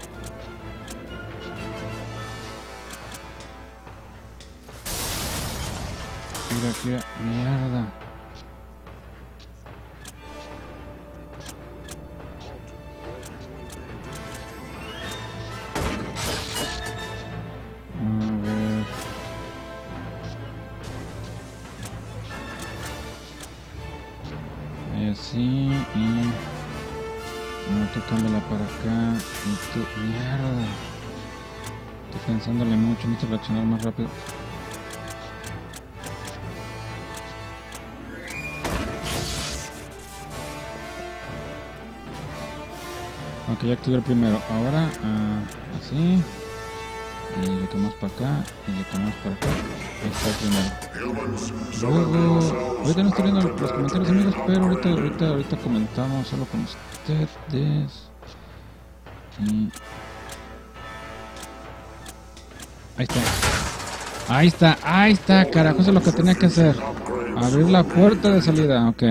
Speaker 1: Mira, mira, mierda. Así y no, tú cámbiala para acá y tú, mierda, estoy pensándole mucho, necesito reaccionar más rápido. Ok, ya activé el primero. Ahora, uh, así. Y le tomamos para acá. Y le tomamos para acá. Ahí está el primero. Luego, ahorita no estoy viendo los comentarios, amigos, pero ahorita, ahorita, ahorita comentamos solo con ustedes. Y... ahí está. Ahí está, ahí está, carajo, eso es lo que tenía que hacer. Abrir la puerta de salida, ok.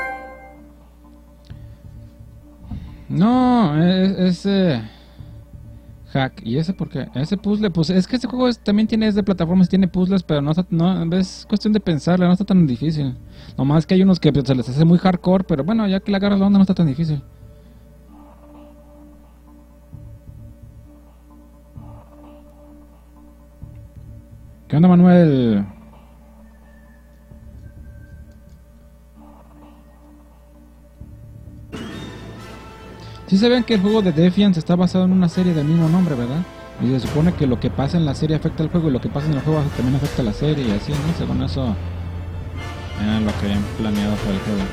Speaker 1: No, es ese hack. ¿Y ese por qué? Ese puzzle, pues es que este juego es, también tiene es de plataformas, tiene puzzles, pero no, no es cuestión de pensarla, no está tan difícil. Nomás que hay unos que pues, se les hace muy hardcore, pero bueno, ya que le agarras la onda no está tan difícil. ¿Qué onda, Manuel? Sí saben que el juego de Defiance está basado en una serie del mismo nombre, ¿verdad? Y se supone que lo que pasa en la serie afecta al juego y lo que pasa en el juego también afecta a la serie y así, ¿no? Según eso, era lo que habían planeado para el juego.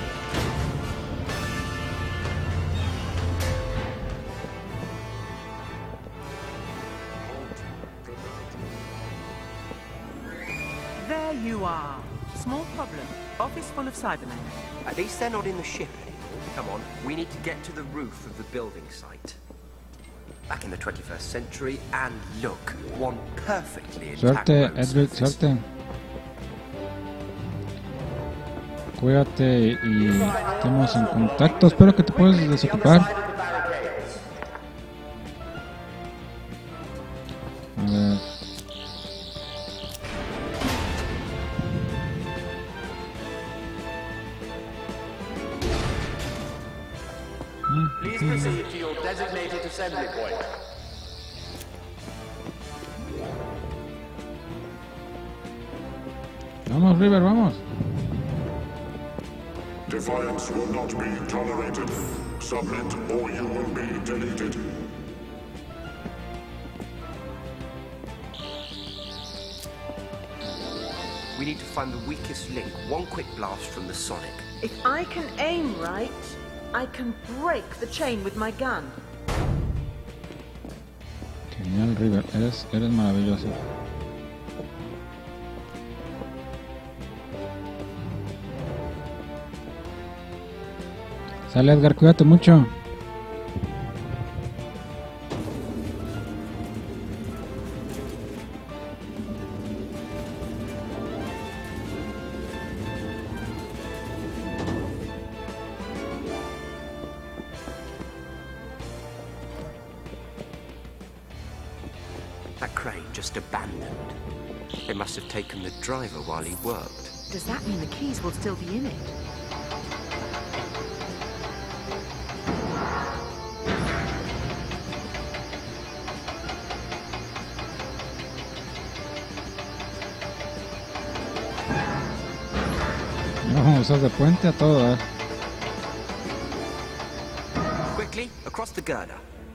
Speaker 4: There you are. Small problem. Office full of Cybermen.
Speaker 2: At least they're not in the ship anymore. Come on, we need to get to the roof of the building site. Back in the twenty-first century, and look, one perfectly intact
Speaker 1: Suerte,
Speaker 2: road
Speaker 1: Edric,
Speaker 2: surface.
Speaker 1: suerte. Cuídate y estemos en contacto. Espero que te puedas desocupar. A ver.
Speaker 6: Please proceed to your designated assembly point.
Speaker 1: Vamos, River, vamos.
Speaker 3: Defiance will not be tolerated. Submit or you will be deleted.
Speaker 2: We need to find the weakest link. One quick blast from the Sonic.
Speaker 4: If I can aim right, I can break the chain with my gun.
Speaker 1: Genial, River, eres, eres maravilloso. Sale, Edgar, cuídate mucho.
Speaker 2: That crane just abandoned. They must have taken the driver while he worked.
Speaker 4: Does that mean the keys will still be in it?
Speaker 1: Vamos a usar de puente a todo, ¿eh?
Speaker 2: Quickly, across the girder.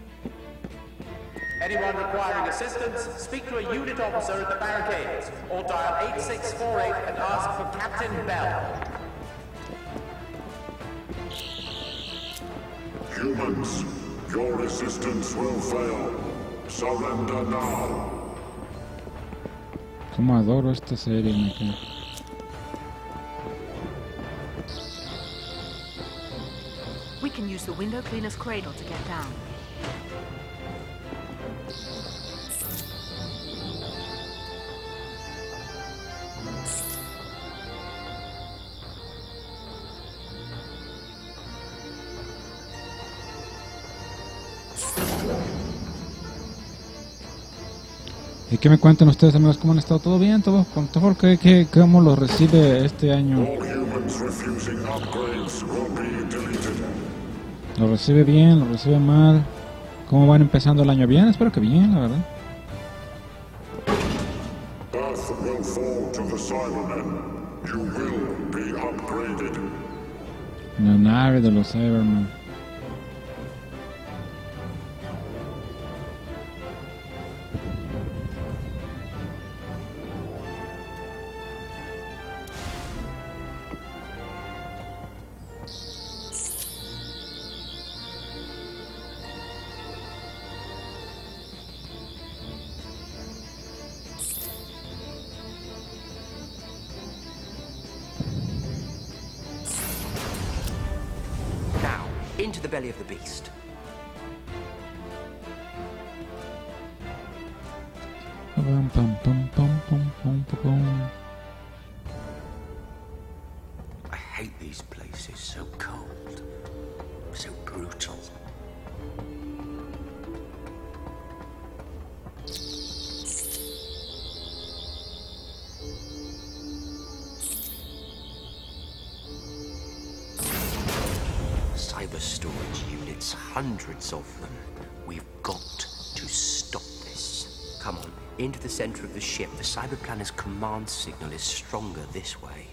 Speaker 6: Anyone requiring assistance, speak to a unit officer at the barricades, or dial eight six four eight and ask for Captain Bell.
Speaker 3: Humans, your resistance will fail. Surrender now.
Speaker 1: Como adoro esta serie, me quedo.
Speaker 4: We can use the window cleaner's cradle to get down.
Speaker 1: ¿Y qué me cuentan ustedes, amigos? ¿Cómo han estado? ¿Todo bien? ¿Todo con todo? ¿Qué, qué, ¿Cómo lo recibe este año? ¿Lo recibe bien? ¿Lo recibe mal? ¿Cómo van empezando el año? Bien, espero que bien, la verdad.
Speaker 3: Earth will fall to the Cybermen. You will be upgraded.
Speaker 1: La nave de los Cybermen.
Speaker 2: into the belly of the beast.
Speaker 1: Pum, pum, pum, pum, pum, pum, pum.
Speaker 2: I hate these places, so cold, so brutal. Cyber storage units, hundreds of them. We've got to stop this. Come on, into the center of the ship. The Cyberplanner's command signal is stronger this way.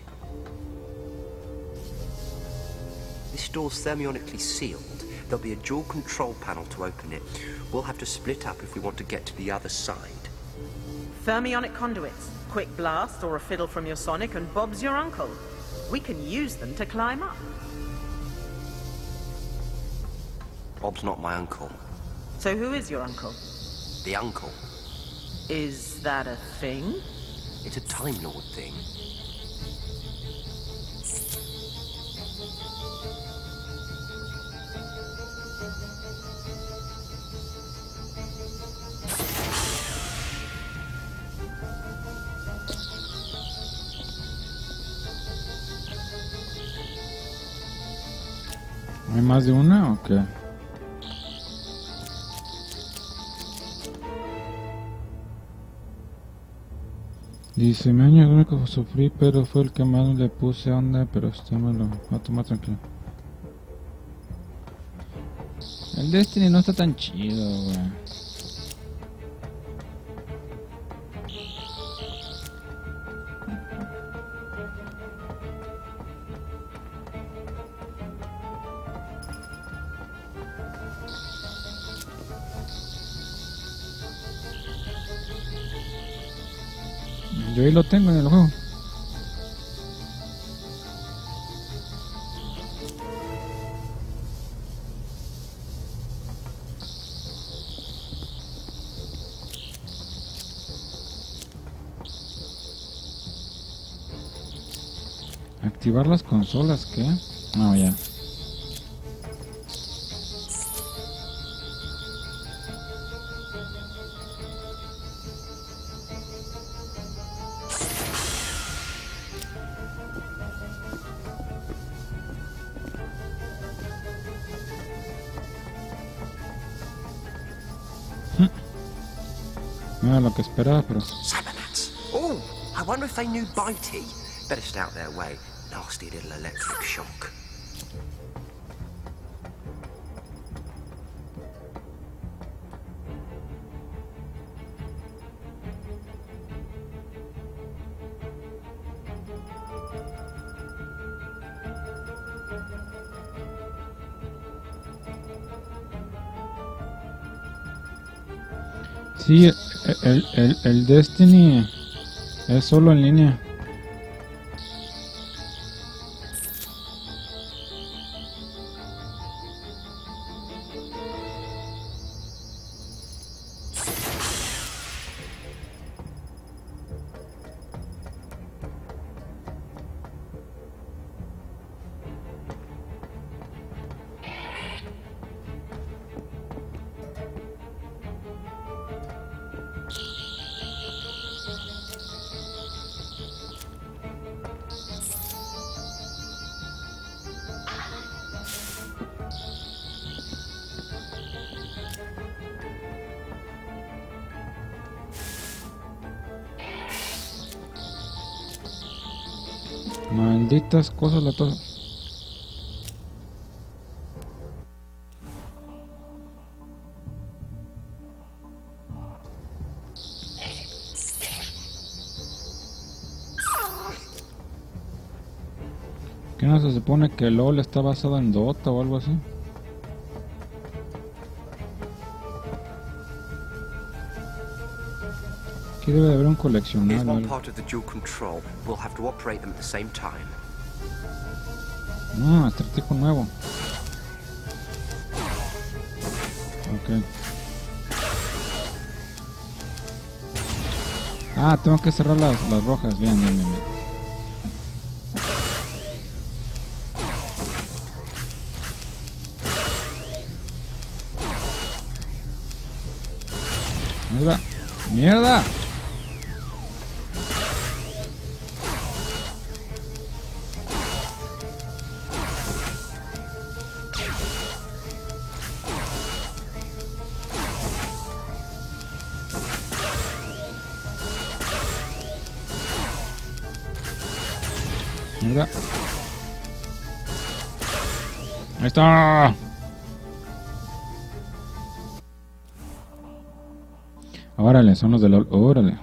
Speaker 2: This door's thermionically sealed. There'll be a dual control panel to open it. We'll have to split up if we want to get to the other side.
Speaker 4: Thermionic conduits. Quick blast or a fiddle from your sonic and Bob's your uncle. We can use them to climb up.
Speaker 2: Bob's not my uncle.
Speaker 4: So who is your uncle?
Speaker 2: The uncle.
Speaker 4: Is that a thing?
Speaker 2: It's a Time Lord thing.
Speaker 1: ¿Hay más de una o qué? Dice, me año el único que sufrí, pero fue el que más le puse onda, pero esto me lo va a tomar tranquilo. El Destiny no está tan chido, güey. Yo ahí lo tengo en el juego. Activar las consolas, ¿qué? No, ya. No era lo que esperaba, pero...
Speaker 2: Cybernats! Oh! I wonder if they knew Bitey. Better stay out their way. Nasty little electric shock.
Speaker 1: Sí, el, el, el Destiny es solo en línea. Malditas cosas la todas. ¿Qué no se supone que LOL está basado en Dota o algo así? Aquí debe de haber un coleccionable. No, estratégico nuevo. Ok. Ah, tengo que cerrar las, las rojas. Bien, bien, bien, bien. Mierda. Mierda. Mierda. Ahí está. Órale, son los de LOL. Órale.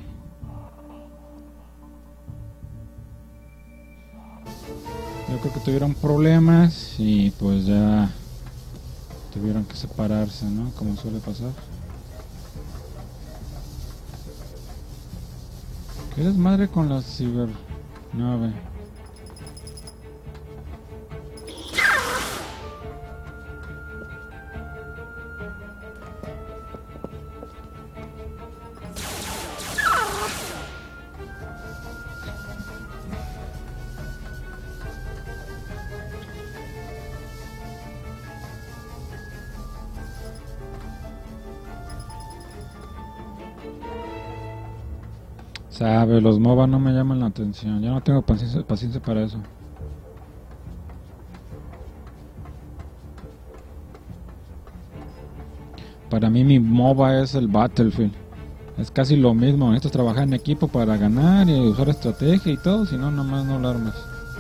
Speaker 1: Yo creo que tuvieron problemas y pues ya tuvieron que separarse, ¿no? Como suele pasar. ¿Qué desmadre con la cibernave? Sabe, los MOBA no me llaman la atención. Ya no tengo paciencia, paciencia para eso. Para mí mi MOBA es el Battlefield. Es casi lo mismo. Necesitas trabajar en equipo para ganar y usar estrategia y todo. Si no, nomás no lo armas.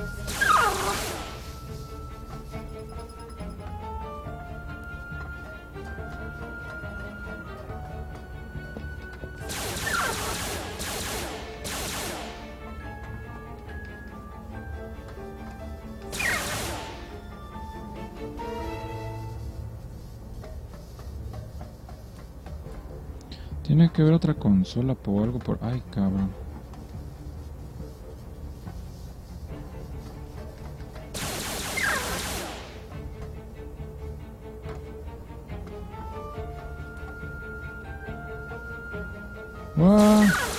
Speaker 1: Tiene que haber otra consola por algo por... Ay, cabrón. Wow.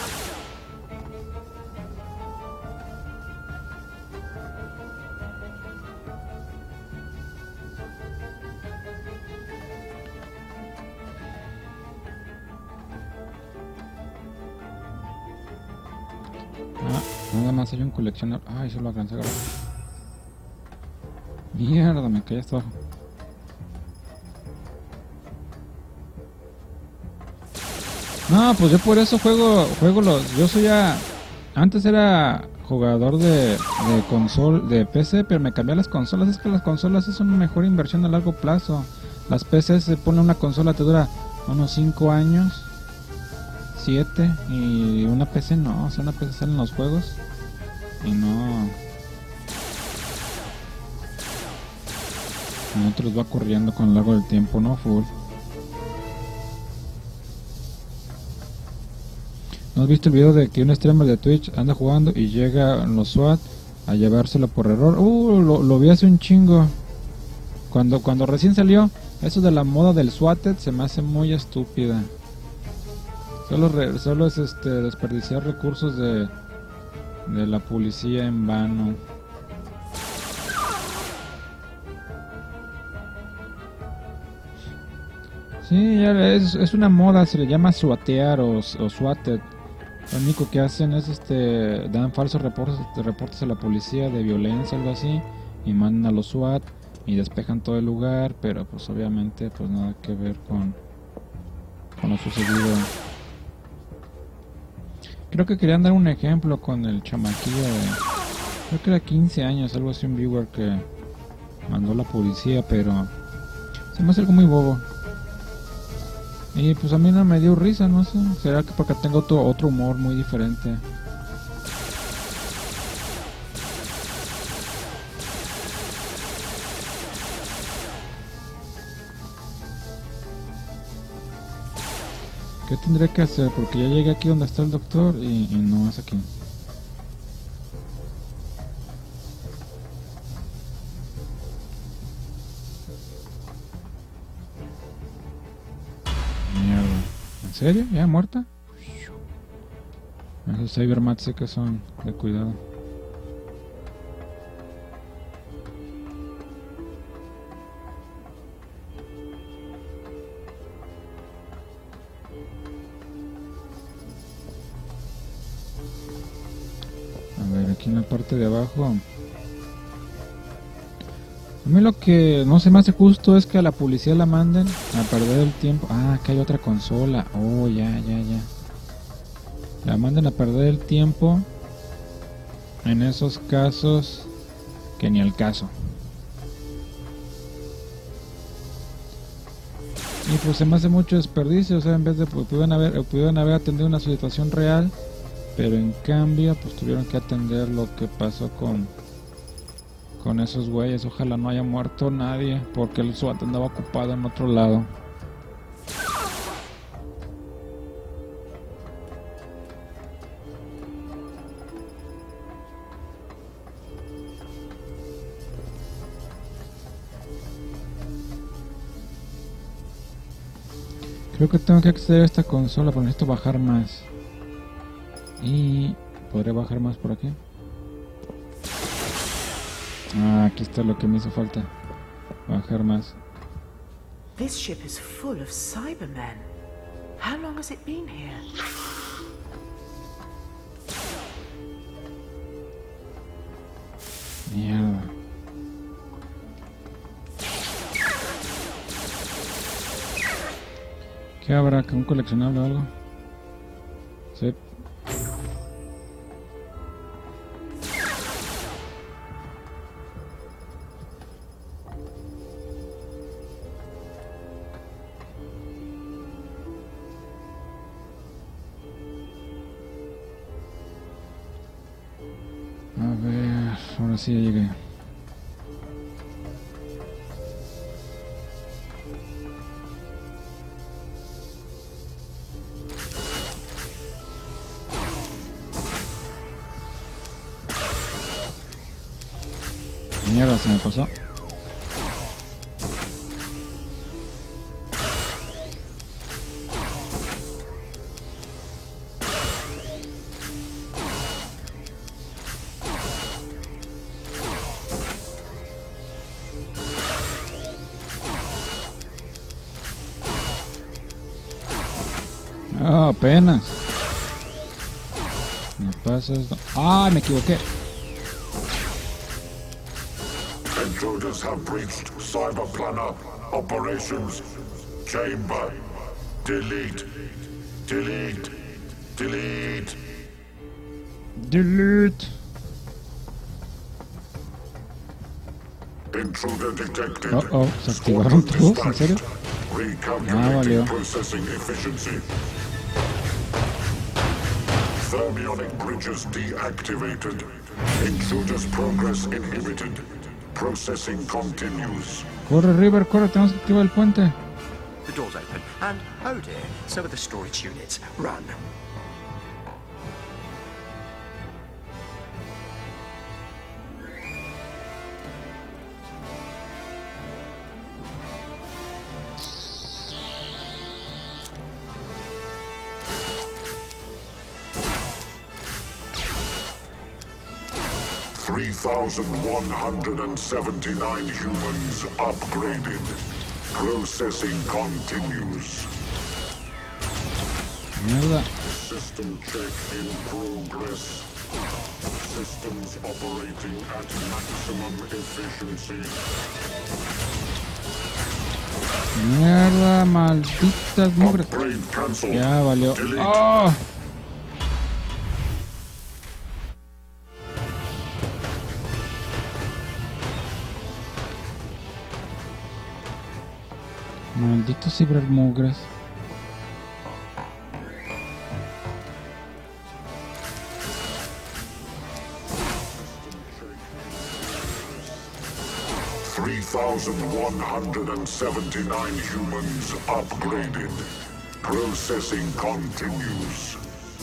Speaker 1: Nada más hay un coleccionar. Ay, se lo alcancé a agarrar. Mierda, me caí hasta abajo. No, pues yo por eso juego juego los. Yo soy ya. Antes era jugador de, de console, de P C, pero me cambié a las consolas. Es que las consolas es una mejor inversión a largo plazo. Las P C se pone una consola, te dura unos cinco años, siete, y una P C no. O sea, una P C salen los juegos y no. No te los va corriendo con el largo del tiempo, ¿no? Full. ¿No has visto el video de que un streamer de Twitch anda jugando y llega los SWAT a llevárselo por error? Uh, lo, lo vi hace un chingo. Cuando, cuando recién salió, eso de la moda del SWATed se me hace muy estúpida. Solo, re, solo es este desperdiciar recursos de, de la policía en vano. Sí, ya es, es una moda, se le llama SWATear o, o SWATed. Lo único que hacen es este dan falsos reportes, reportes a la policía de violencia, algo así, y mandan a los SWAT y despejan todo el lugar, pero pues obviamente pues nada que ver con, con lo sucedido. Creo que querían dar un ejemplo con el chamaquillo de, creo que era quince años, algo así, un viewer que mandó la policía, pero se me hace algo muy bobo. Y pues a mí no me dio risa, no sé, será que porque tengo otro, otro humor muy diferente. ¿Qué tendré que hacer? Porque ya llegué aquí donde está el doctor y, y no es aquí. ¿En serio? ¿Ya muerta? Esos Cybermats sí que son de cuidado. aquí en la parte de abajo. A mí lo que no se me hace justo es que a la policía la manden a perder el tiempo. Ah, acá hay otra consola. Oh, ya, ya, ya. La manden a perder el tiempo en esos casos que ni al caso. Y pues se me hace mucho desperdicio. O sea, en vez de pues, pudieran haber, pudieran haber atendido una situación real, pero en cambio pues tuvieron que atender lo que pasó con con esos güeyes. Ojalá no haya muerto nadie, porque el SWAT andaba ocupado en otro lado. Creo que tengo que acceder a esta consola, pero necesito bajar más. Y podré bajar más por aquí. Ah, aquí está lo que me hizo falta. Bajar más.
Speaker 4: This ship is full of Cybermen. How long has it been here?
Speaker 1: Mierda. ¿Qué habrá? ¿Un coleccionable o algo? Sí. A ver, ahora sí ya llegué. Mierda, se me pasó. Ah, apenas. Me pasas. Ah, me equivoqué.
Speaker 3: Intruders have breached Cyberplanner operations chamber. Delete. Delete. Delete.
Speaker 1: Delete.
Speaker 3: Intruder detected.
Speaker 1: Oh, oh, ¿se activaron todos? ¿En serio? Ah, valió.
Speaker 3: Processing efficiency. Thermionic bridges deactivated. Intruders progress inhibited. Processing continues.
Speaker 1: Corre, River, corre, tenemos que activar el puente.
Speaker 2: The door's open, and oh dear, so are the storage units. Run.
Speaker 3: three thousand one hundred seventy-nine humans upgraded. Processing continues.
Speaker 1: Mierda.
Speaker 3: System check in progress. Systems operating at maximum efficiency.
Speaker 1: Mierda, malditas mugres.
Speaker 3: Upgrade cancelled.
Speaker 1: Ya valió.
Speaker 3: Delete.
Speaker 1: ¡Oh! Malditos cibermugres.
Speaker 3: three thousand one hundred seventy-nine humans upgraded. Processing continues.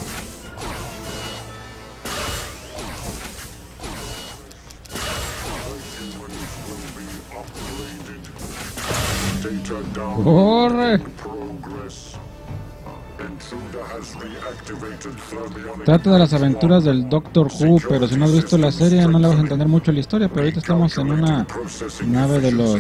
Speaker 3: Humans will be upgraded. Data down.
Speaker 1: Corre.
Speaker 3: Progress. Intruder has reactivated thermionic.
Speaker 1: Trata de las aventuras del Doctor Who, pero si no has visto la serie no le vas a entender mucho la historia, pero ahorita estamos en una nave de los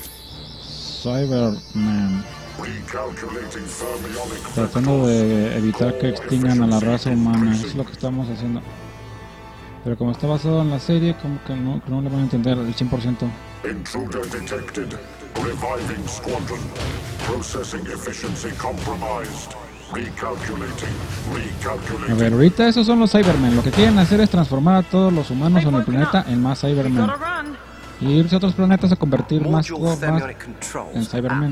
Speaker 1: Cybermen,
Speaker 3: Recalculating thermionic
Speaker 1: tratando de evitar que extingan a la raza humana. Eso es lo que estamos haciendo. Pero como está basado en la serie, como que no, no le van a entender al cien por ciento.
Speaker 3: Intruder detected. Reviving squadron. Processing efficiency compromised. Recalculating. Recalculating.
Speaker 1: A ver, ahorita esos son los Cybermen. Lo que quieren hacer es transformar a todos los humanos en el planeta en más Cybermen. Y irse a otros planetas a convertir más, más en Cybermen.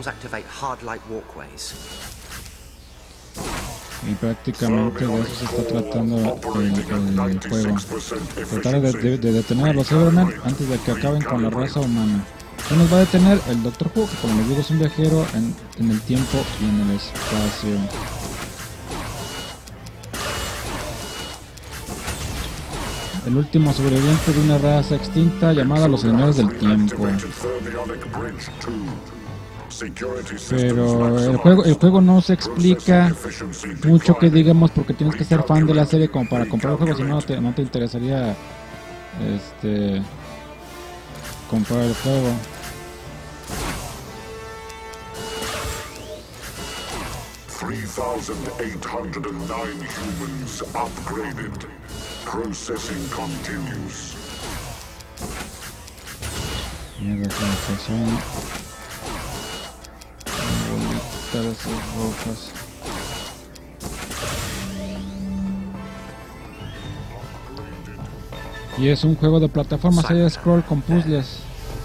Speaker 1: Y prácticamente de eso se está tratando el, el juego. Tratar de, de, de detener a los Cybermen antes de que acaben con la raza humana. ¿Qué nos va a detener? El Doctor Who, que como les digo es un viajero en, en el tiempo y en el espacio. El último sobreviviente de una raza extinta llamada los Señores del Tiempo. Pero el juego, el juego no se explica mucho que digamos, porque tienes que ser fan de la serie como para comprar el juego, si no te, no te interesaría este comprar el juego.
Speaker 3: three thousand eight hundred nine humans upgraded. Processing continues.
Speaker 1: Mierda, que son bolitas rojas. Y es un juego de plataforma side scroll con puzzles.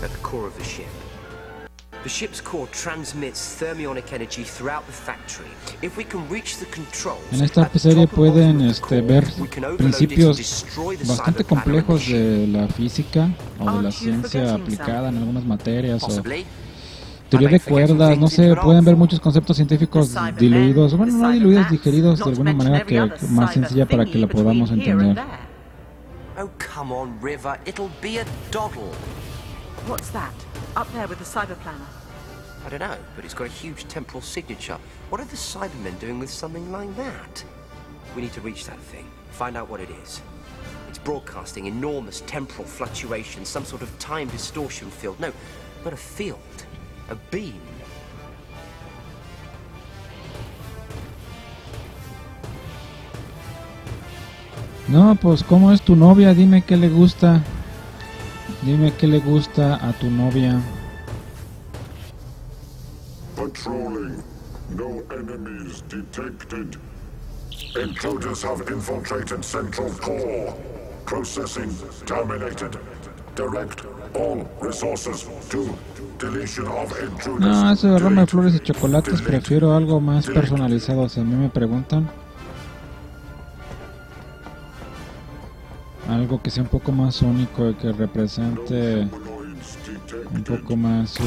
Speaker 2: The ship's core transmits thermionic energy throughout the factory. If we can reach the controls,
Speaker 1: en esta serie pueden este, ver principios bastante complejos de la física o de la ciencia aplicada en algunas materias o teoría de cuerdas, no sé, pueden ver muchos conceptos científicos diluidos, bueno, no diluidos, digeridos de alguna manera que más sencilla para que la podamos entender.
Speaker 2: Oh, come on, River, it'll be a doddle.
Speaker 4: What's that? Up there with the cyberplanner.
Speaker 2: I don't know, but it's got a huge temporal signature. What are the Cybermen doing with something like that? We need to reach that thing, find out what it is. It's broadcasting enormous temporal fluctuations, some sort of time distortion field. No, not a field, a beam.
Speaker 1: No, pues, ¿cómo es tu novia? Dime qué le gusta. Dime qué le gusta a tu novia.
Speaker 3: Patrolling. No enemies detected. Intruders have infiltrated Central Core. Processing terminated. Direct all resources to deletion of intruders.
Speaker 1: No, eso de rama de flores y chocolates prefiero algo más personalizado. Si a mí me preguntan, algo que sea un poco más único y que represente un poco más su,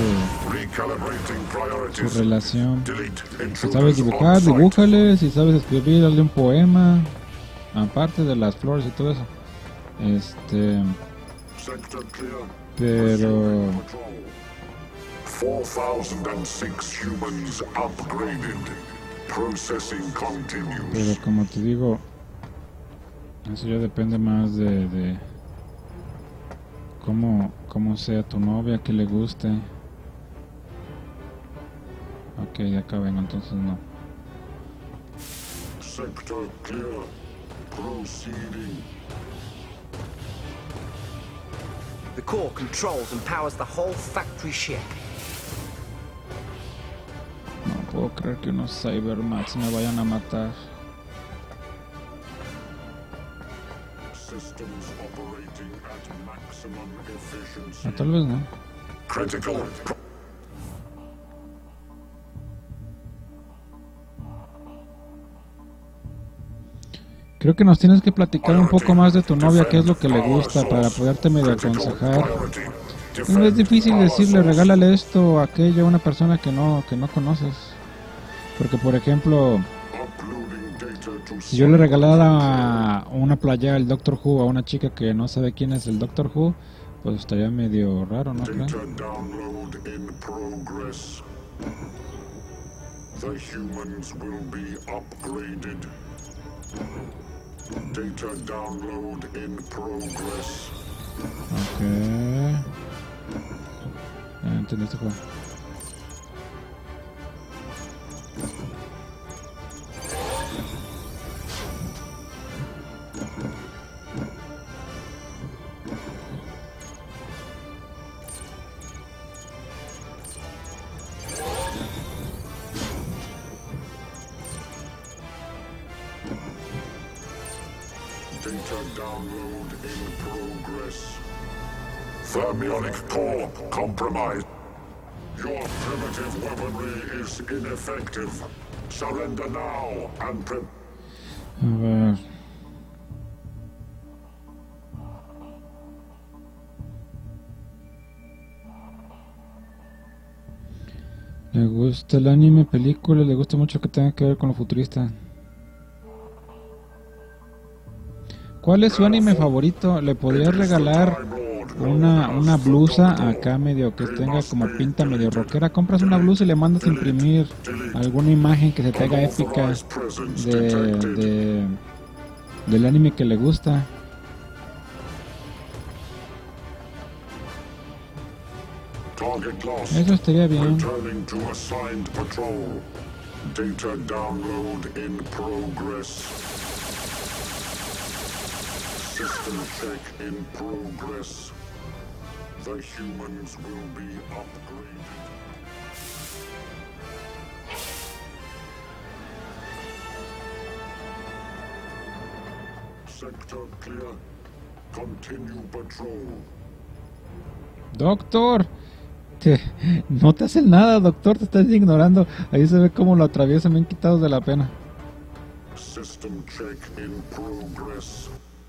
Speaker 1: su relación. Si sabes dibujar, dibújale. Si sabes escribir, hazle un poema. Aparte de las flores y todo eso. Este. Pero.
Speaker 3: four thousand six humans upgraded. Processing continues.
Speaker 1: Pero como te digo, eso ya depende más de, de cómo, cómo sea tu novia, que le guste. Ok, de acá vengo, entonces no.
Speaker 3: Sector clear. Proceeding.
Speaker 2: The core controls and powers the whole factory ship.
Speaker 1: No puedo creer que unos Cybermats me vayan a matar.
Speaker 3: Systems operating at maximum efficiency.
Speaker 1: No, tal vez no.
Speaker 3: Critical.
Speaker 1: Creo que nos tienes que platicar un poco más de tu novia, qué es lo que le gusta, para poderte medio aconsejar. No es difícil decirle, regálale esto o aquello a una persona que no, que no conoces. Porque, por ejemplo, si yo le regalara una playera del Doctor Who a una chica que no sabe quién es el Doctor Who, pues estaría medio raro, ¿no? Claro.
Speaker 3: Data download in progress.
Speaker 1: Ok. Ya entendí este juego.
Speaker 3: Data download in progress. Thermionic core compromised. Your primitive weaponry is ineffective. Surrender now and pre-
Speaker 1: A ver. Le gusta el anime, película, le gusta mucho que tenga que ver con lo futurista. ¿Cuál es su anime favorito? Le podría regalar una, una blusa acá medio que tenga como pinta medio rockera. Compras una blusa y le mandas a imprimir alguna imagen que se te haga épica de, de, del anime que le gusta. Eso estaría bien.
Speaker 3: Data download in progress. System check in progress. The humans will be upgraded. Sector clear. Continue patrol.
Speaker 1: Doctor, te, no te hacen nada, doctor, te estás ignorando. Ahí se ve cómo lo atraviesa, me han quitado de la pena.
Speaker 3: System check in progress.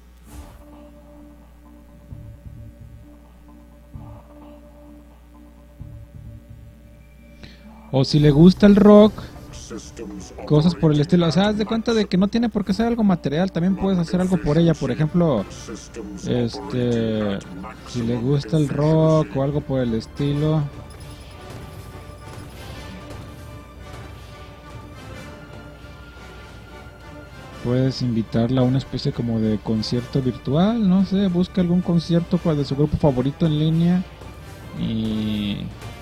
Speaker 1: O si le gusta el rock, cosas por el estilo. O sea, haz de cuenta de que no tiene por qué ser algo material. También puedes hacer algo por ella. Por ejemplo, este, si le gusta el rock o algo por el estilo. Puedes invitarla a una especie como de concierto virtual. No sé, busca algún concierto de su grupo favorito en línea. Y...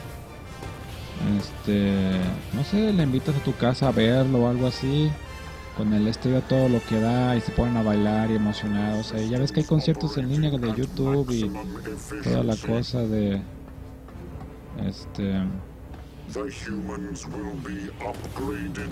Speaker 1: Este, no sé, le invitas a tu casa a verlo o algo así, con el estéreo todo lo que da y se ponen a bailar y emocionados. O sea, ya ves que hay conciertos en línea de YouTube y toda la cosa de, este,
Speaker 3: The humans will be upgraded.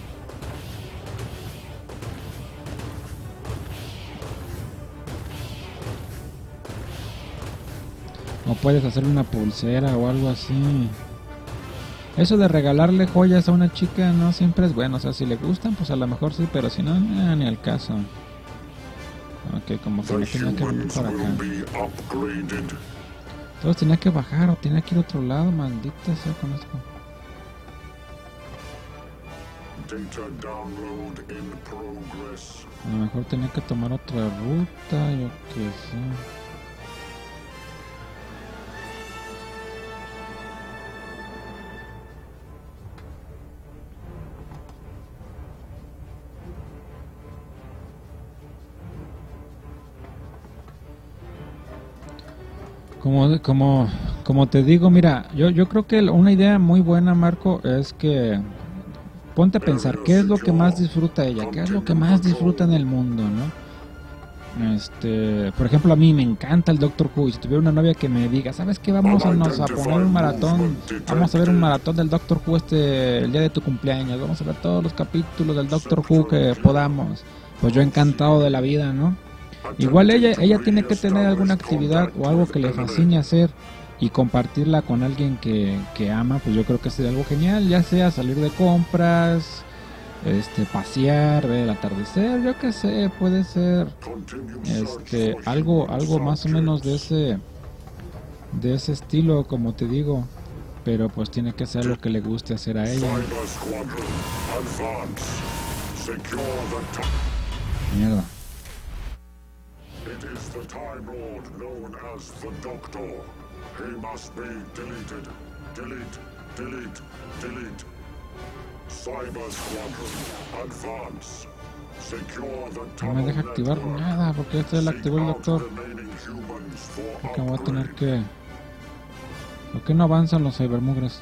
Speaker 1: o puedes hacerle una pulsera o algo así. Eso de regalarle joyas a una chica no siempre es bueno. O sea, si le gustan, pues a lo mejor sí, pero si no, eh, ni al caso. Ok, como que no tenía que venir para acá. Todos tenía que bajar o tenía que ir a otro lado, maldita sea con esto. A lo mejor tenía que tomar otra ruta, yo qué sé. Como, como, como te digo, mira, yo, yo creo que una idea muy buena, Marco, es que ponte a pensar qué es lo que más disfruta ella, qué es lo que más disfruta en el mundo, ¿no? Este, por ejemplo, a mí me encanta el Doctor Who, y si tuviera una novia que me diga, ¿sabes qué? Vamos a, nos a poner un maratón, vamos a ver un maratón del Doctor Who este, el día de tu cumpleaños, vamos a ver todos los capítulos del Doctor Who que podamos, pues yo encantado de la vida, ¿no? Igual ella, ella tiene que tener alguna actividad o algo que le fascine hacer y compartirla con alguien que, que ama, pues yo creo que sería algo genial, ya sea salir de compras, este, pasear, ver el atardecer, yo qué sé, puede ser este, algo, algo más o menos de ese, de ese estilo, como te digo, pero pues tiene que ser lo que le guste hacer a ella. Mierda.
Speaker 3: It is the Time Lord known as the Doctor. He must be deleted. Delete, delete, delete. Cyber Squadron, advance. Secure the
Speaker 1: No me deja activar nada porque este lo activó el doctor. Porque voy a tener que... ¿Por qué no avanzan los cybermugres?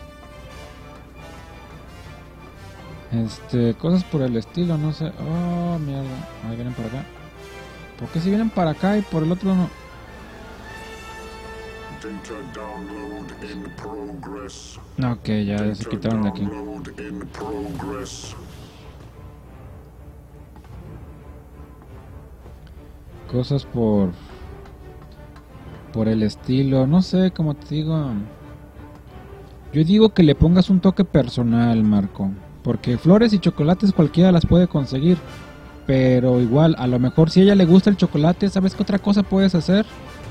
Speaker 1: Este, cosas por el estilo, no sé. Oh, mierda. Ahí vienen por acá. ¿Por qué si vienen para acá y por el otro no? Ok, ya, ya se quitaron de aquí. cosas por por el estilo, no sé, como te digo, yo digo que le pongas un toque personal, Marco, porque flores y chocolates cualquiera las puede conseguir, pero igual, a lo mejor si a ella le gusta el chocolate, ¿sabes qué otra cosa puedes hacer?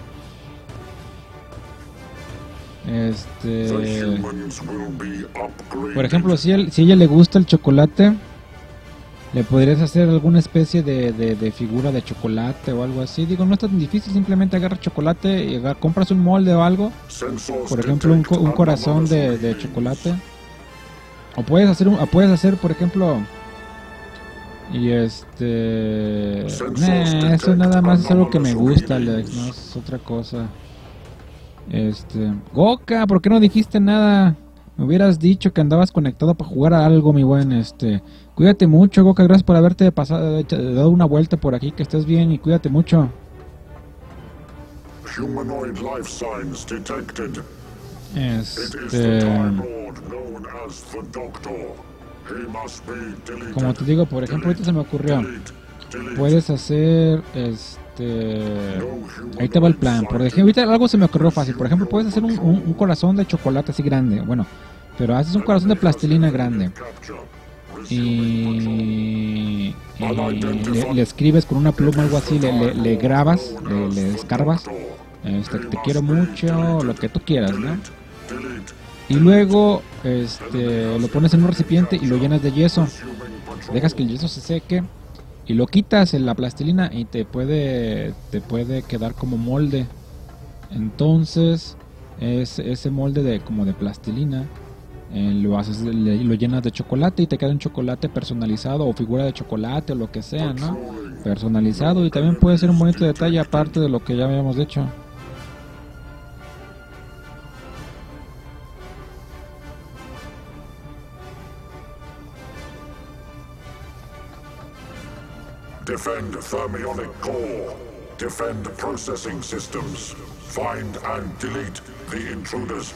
Speaker 1: Este, por ejemplo, si, él, si a ella le gusta el chocolate, le podrías hacer alguna especie de, de, de figura de chocolate o algo así. Digo, no es tan difícil, simplemente agarras chocolate y agarras, compras un molde o algo. Por ejemplo, un, un corazón de, de chocolate. O puedes hacer, un, o puedes hacer, por ejemplo, y este... Nah, eso nada más es algo que me gusta, Alex, no es otra cosa. Este... Goka, ¿por qué no dijiste nada? Me hubieras dicho que andabas conectado para jugar a algo, mi buen, este... Cuídate mucho, Goka, gracias por haberte pasado, dado una vuelta por aquí, que estés bien y cuídate mucho.
Speaker 3: Humanoid life signs detected.
Speaker 1: Este... Como te digo, por ejemplo, ahorita se me ocurrió. Puedes hacer, este... Ahí te va el plan. Por ejemplo, ahorita algo se me ocurrió fácil. Por ejemplo, puedes hacer un, un, un corazón de chocolate así grande. Bueno, pero haces un corazón de plastilina grande. Y, y le, le escribes con una pluma, algo así, le, le, le grabas, le, le escarbas, este, te quiero mucho, lo que tú quieras, ¿no? Y luego este, lo pones en un recipiente y lo llenas de yeso, dejas que el yeso se seque y lo quitas en la plastilina y te puede, te puede quedar como molde. Entonces es ese molde de como de plastilina. Eh, lo haces, le, lo llenas de chocolate y te queda un chocolate personalizado o figura de chocolate o lo que sea, ¿no? Personalizado, y también puede ser un bonito detalle aparte de lo que ya habíamos hecho.
Speaker 3: Defend thermionic core. Defend processing systems. Find and delete the intruders.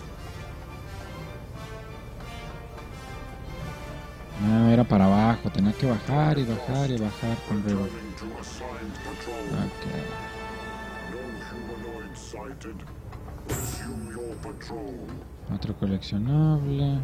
Speaker 1: No, era para abajo, tenía que bajar y bajar y bajar con reloj. Okay. Otro coleccionable.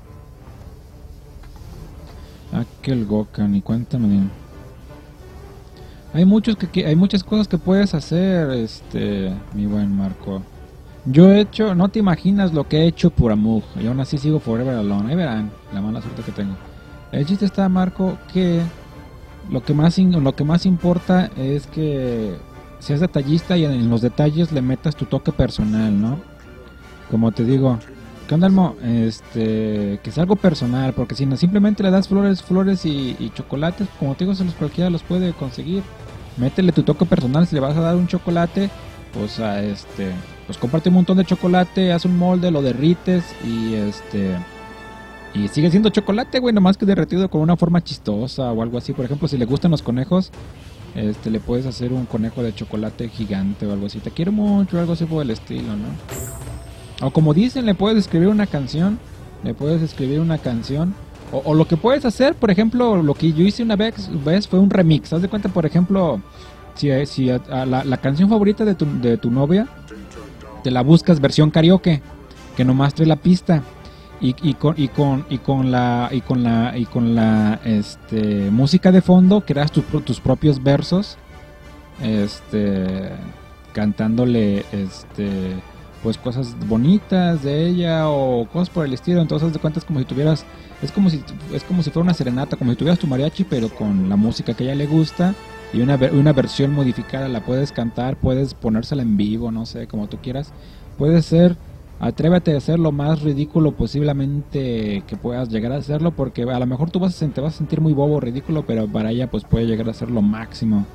Speaker 1: Aquel Gokan, y cuéntame bien. Hay muchos que hay muchas cosas que puedes hacer, este, mi buen Marco. Yo he hecho, no te imaginas lo que he hecho por Amug, y aún así sigo forever alone. Ahí verán la mala suerte que tengo. El chiste está, Marco, que lo que más lo que más importa es que seas detallista y en los detalles le metas tu toque personal, ¿no? Como te digo, ¿qué onda, Almo? Este, que es algo personal, porque si no simplemente le das flores, flores y, y chocolates, como te digo, se los cualquiera los puede conseguir. Métele tu toque personal. Si le vas a dar un chocolate, pues a este, pues comparte un montón de chocolate, haz un molde, lo derrites y este y sigue siendo chocolate, güey, nomás que derretido con una forma chistosa o algo así. Por ejemplo, si le gustan los conejos, este, le puedes hacer un conejo de chocolate gigante o algo así. Te quiero mucho, algo así por el estilo, ¿no? O como dicen, le puedes escribir una canción, le puedes escribir una canción. O, o lo que puedes hacer, por ejemplo, lo que yo hice una vez, vez fue un remix. Haz de cuenta, por ejemplo, si, si a, a la, la canción favorita de tu, de tu novia, te la buscas versión karaoke, que nomás trae la pista. Y, y con y con y con la y con la y con la este música de fondo creas tus tus propios versos, este cantándole este pues cosas bonitas de ella o cosas por el estilo. Entonces de cuenta es como si tuvieras es como si es como si fuera una serenata, como si tuvieras tu mariachi pero con la música que a ella le gusta y una una versión modificada. La puedes cantar, puedes ponérsela en vivo, no sé, como tú quieras. Puede ser. Atrévete a hacer lo más ridículo posiblemente que puedas llegar a hacerlo, porque a lo mejor tú vas a, te vas a sentir muy bobo, ridículo, pero para ella pues puede llegar a ser lo máximo.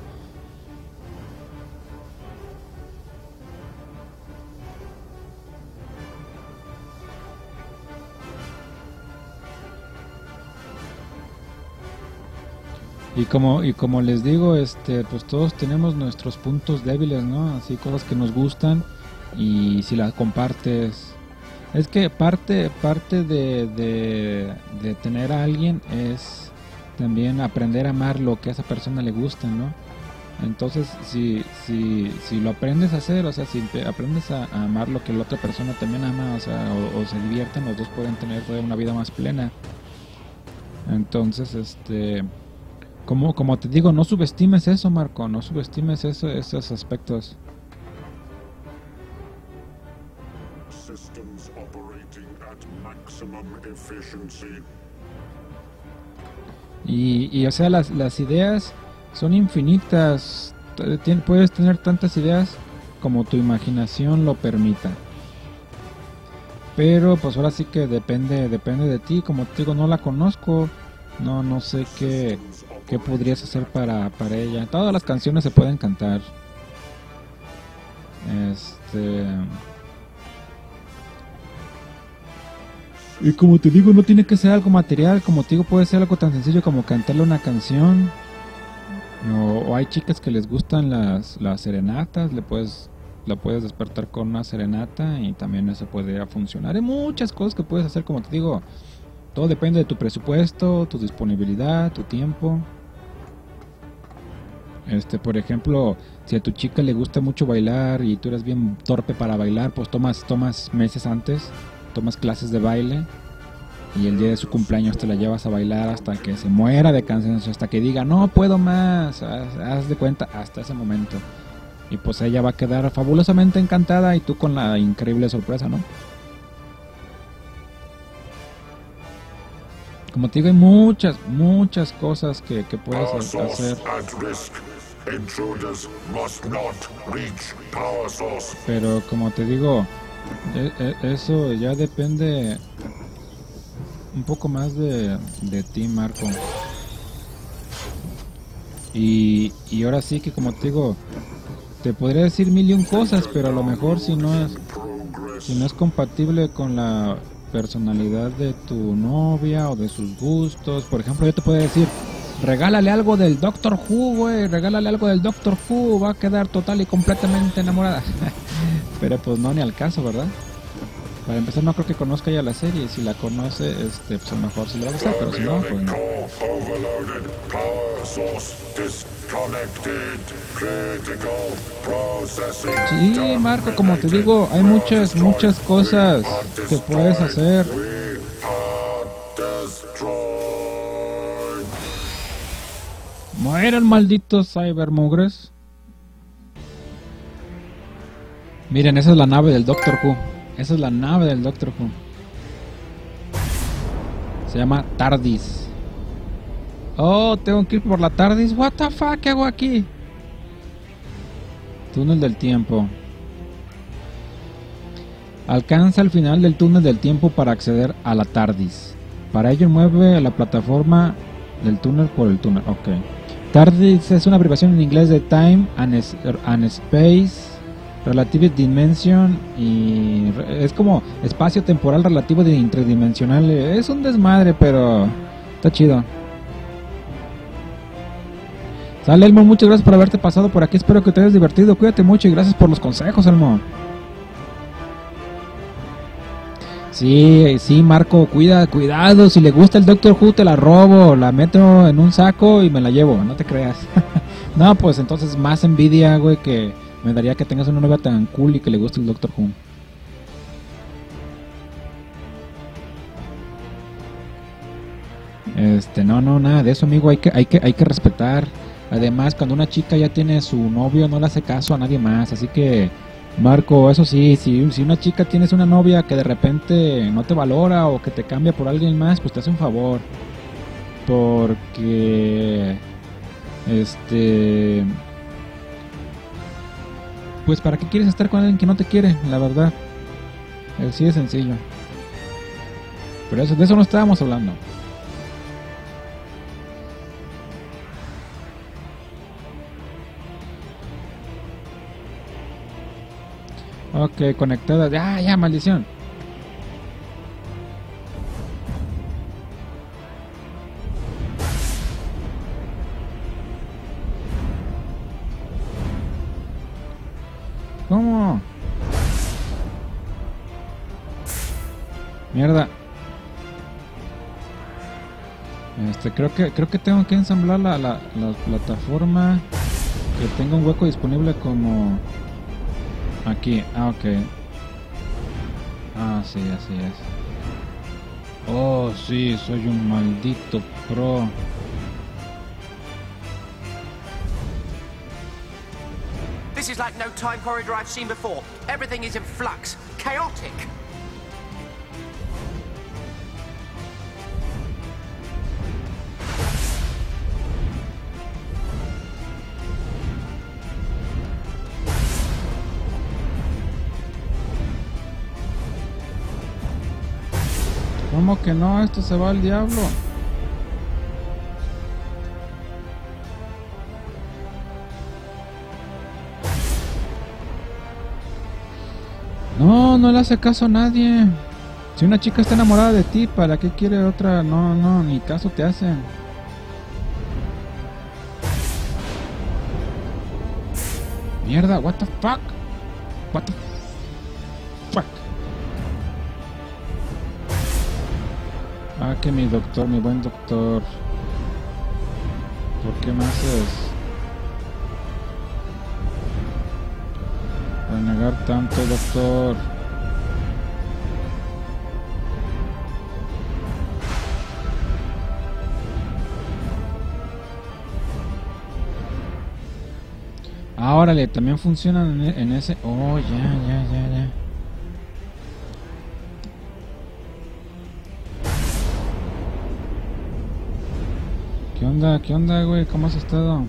Speaker 1: Y como y como les digo, este pues todos tenemos nuestros puntos débiles, ¿no? Así cosas que nos gustan. Y si las compartes, es que parte parte de, de, de tener a alguien es también aprender a amar lo que a esa persona le gusta, ¿no? Entonces, si, si, si lo aprendes a hacer, o sea, si aprendes a, a amar lo que la otra persona también ama, o sea, o, o se divierten, los dos pueden tener una vida más plena. Entonces, este, como, como te digo, no subestimes eso, Marco, no subestimes eso, esos aspectos.
Speaker 3: Systems operating at maximum efficiency.
Speaker 1: Y, y o sea, las, las ideas son infinitas. Tien, puedes tener tantas ideas como tu imaginación lo permita. Pero pues ahora sí que depende depende de ti. Como te digo, no la conozco. No no sé qué, qué podrías hacer para, para ella. Todas las canciones se pueden cantar. Este... Y como te digo, no tiene que ser algo material. Como te digo, puede ser algo tan sencillo como cantarle una canción. O, o hay chicas que les gustan las, las serenatas. Le puedes, la puedes despertar con una serenata y también eso puede funcionar. Hay muchas cosas que puedes hacer, como te digo. Todo depende de tu presupuesto, tu disponibilidad, tu tiempo. Este, por ejemplo, si a tu chica le gusta mucho bailar y tú eres bien torpe para bailar, pues tomas, tomas meses antes. Tomas clases de baile y el día de su cumpleaños te la llevas a bailar hasta que se muera de cansancio, hasta que diga no puedo más, haz, haz de cuenta hasta ese momento, y pues ella va a quedar fabulosamente encantada y tú con la increíble sorpresa, ¿no? Como te digo, hay muchas, muchas cosas que, que puedes hacer. Pero como te digo, eso ya depende un poco más de, de ti, Marco. Y, y ahora sí que, como te digo, te podría decir mil y un cosas, pero a lo mejor si no es si no es compatible con la personalidad de tu novia o de sus gustos. Por ejemplo, yo te puedo decir, regálale algo del Doctor Who, güey, regálale algo del Doctor Who, va a quedar total y completamente enamorada. Pero pues no, ni al caso, ¿verdad? Para empezar, no creo que conozca ya la serie. Si la conoce, este, pues a lo mejor sí le va a gustar, pero si no, pues no. Sí, Marco, como te digo, hay muchas, muchas cosas que puedes hacer. Mueran malditos cybermugres. Miren, esa es la nave del Doctor Who. Esa es la nave del Doctor Who. Se llama TARDIS. Oh, tengo que ir por la TARDIS. What the fuck, ¿qué hago aquí? Túnel del tiempo. Alcanza el final del túnel del tiempo para acceder a la TARDIS. Para ello mueve la plataforma del túnel por el túnel. Ok. TARDIS es una abreviación en inglés de Time and, and Space Relative Dimension, y es como espacio temporal relativo de interdimensional. Es un desmadre, pero está chido. Sale, Elmo, muchas gracias por haberte pasado por aquí. Espero que te hayas divertido. Cuídate mucho y gracias por los consejos, Elmo. Sí, sí, Marco, cuida, cuidado. Si le gusta el Doctor Who, te la robo. La meto en un saco y me la llevo. No te creas. No, pues entonces más envidia, güey, que me daría que tengas una novia tan cool y que le guste el Doctor Who. Este, no, no, nada de eso, amigo. Hay que, hay que, hay que respetar. Además, cuando una chica ya tiene su novio, no le hace caso a nadie más. Así que, Marco, eso sí, si, si una chica tienes una novia que de repente no te valora o que te cambia por alguien más, pues te hace un favor. Porque, este, pues para qué quieres estar con alguien que no te quiere, la verdad. Así de sencillo. Pero eso, de eso no estábamos hablando. Ok, conectada. Ah, ya, maldición. ¿Cómo? Mierda. Este, creo que creo que tengo que ensamblar la, la, la plataforma. Que tenga un hueco disponible como... Aquí, ah, ok. Ah, sí, así es. Oh, sí, soy un maldito pro.
Speaker 2: This is like no time corridor I've seen before. Everything is in flux. Chaotic.
Speaker 1: ¿Cómo que no? Esto se va al diablo. No, no le hace caso a nadie. Si una chica está enamorada de ti, ¿para qué quiere otra? No, no, ni caso te hacen. Mierda, what the fuck? What the fuck? Ah, que mi doctor, mi buen doctor. ¿Por qué me haces renegar tanto, doctor? Ah, órale, también funcionan en, en ese... Oh, ya, ya, ya, ya. ¿Qué onda? ¿Qué onda, güey? ¿Cómo has estado?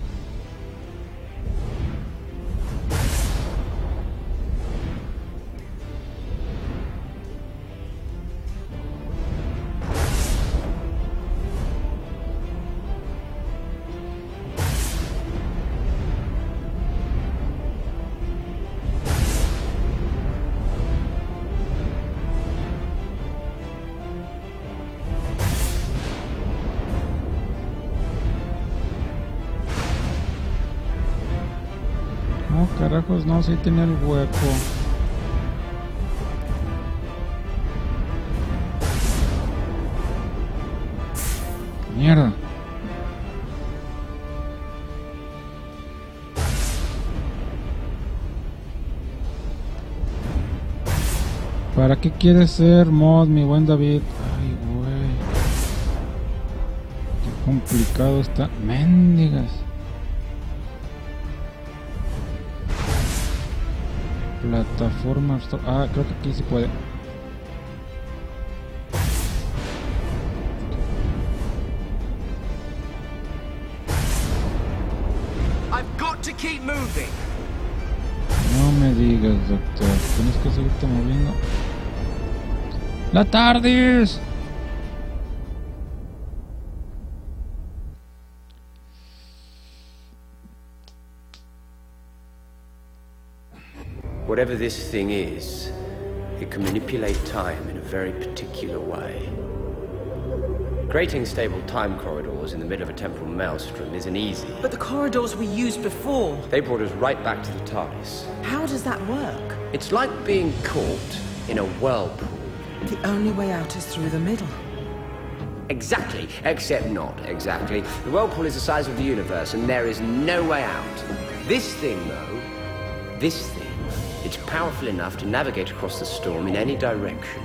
Speaker 1: Carajos, no, sí tenía el hueco. Mierda. ¿Para qué quieres ser mod, mi buen David? Ay, güey. Qué complicado está. Mendigas. Plataforma. Ah, creo que aquí sí puede.
Speaker 2: I've got to keep moving.
Speaker 1: No me digas, doctor. Tienes que seguirte moviendo. ¡La TARDIS!
Speaker 2: Whatever this thing is, it can manipulate time in a very particular way. Creating stable time corridors in the middle of a temporal maelstrom isn't easy.
Speaker 4: But the corridors we used before...
Speaker 2: They brought us right back to the TARDIS.
Speaker 4: How does that work?
Speaker 2: It's like being caught in a whirlpool.
Speaker 4: The only way out is through the middle.
Speaker 2: Exactly, except not exactly. The whirlpool is the size of the universe, and there is no way out. This thing, though, this thing, it's powerful enough to navigate across the storm in any direction.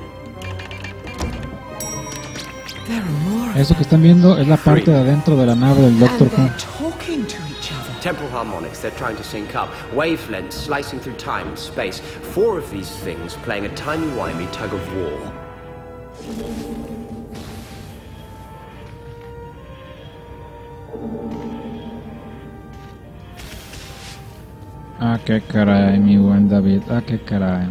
Speaker 1: Eso que están viendo es la parte de adentro de la nave del Doctor Who.
Speaker 2: Temporal harmonics, they're trying to sync up. Wavelengths slicing through time and space. Four of these things playing a timey-wimey tug of war.
Speaker 1: Ah, qué caray, mi buen David. Ah, qué caray.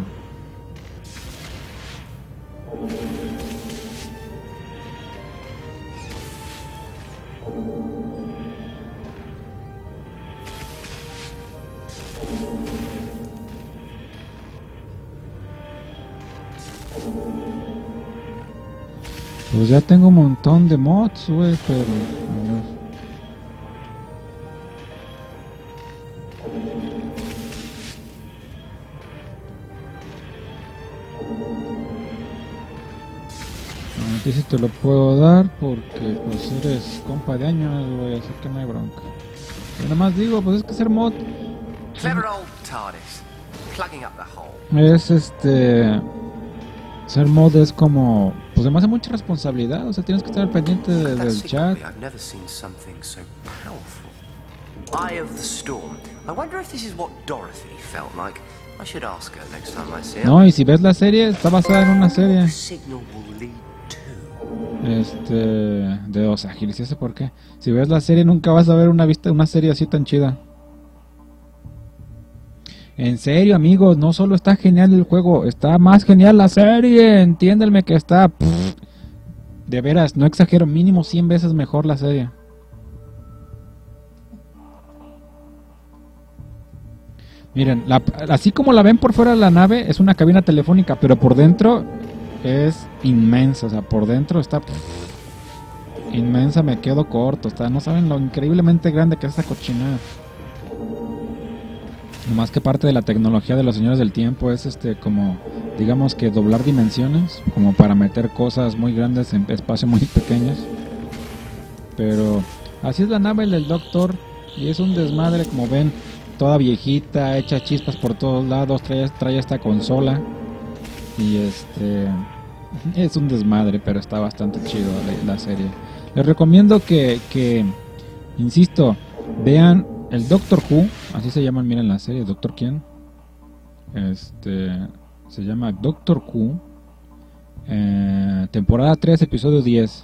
Speaker 1: Pues ya tengo un montón de mods, güey, pero... A ver. A ti sí te lo puedo dar porque pues eres compa de años, güey, así que no hay bronca. Yo nada más digo, pues es que ser mod
Speaker 2: Clever old TARDIS, plugging up the hole.
Speaker 1: es este... Ser mod es como... Pues además de mucha responsabilidad, o sea, tienes que estar pendiente de, del chat.
Speaker 2: I've never seen something so powerful. Eye of the Storm. I wonder if this is what Dorothy felt like. I should ask her next time I see her.
Speaker 1: No, y si ves la serie, está basada en una serie.
Speaker 2: Signal will lead to.
Speaker 1: Este... De Los Ángeles, ¿y ese por qué? Si ves la serie nunca vas a ver una vista, una serie así tan chida. En serio, amigos, no solo está genial el juego, está más genial la serie. Entiéndanme que está... Pff, de veras, no exagero, mínimo cien veces mejor la serie. Miren, la, así como la ven por fuera de la nave, es una cabina telefónica, pero por dentro es inmensa. O sea, por dentro está... Pff, inmensa, me quedo corto. Está, no saben lo increíblemente grande que es esa cochinada. Más que parte de la tecnología de los señores del tiempo es este como, digamos que doblar dimensiones, como para meter cosas muy grandes en espacios muy pequeños. Pero así es la nave del Doctor y es un desmadre, como ven, toda viejita, hecha chispas por todos lados, trae, trae esta consola y este es un desmadre, pero está bastante chido la, la serie. Les recomiendo que, que, insisto, vean el Doctor Who, así se llaman, miren la serie, ¿Doctor quién? Este, se llama Doctor Who, eh, temporada tres, episodio diez.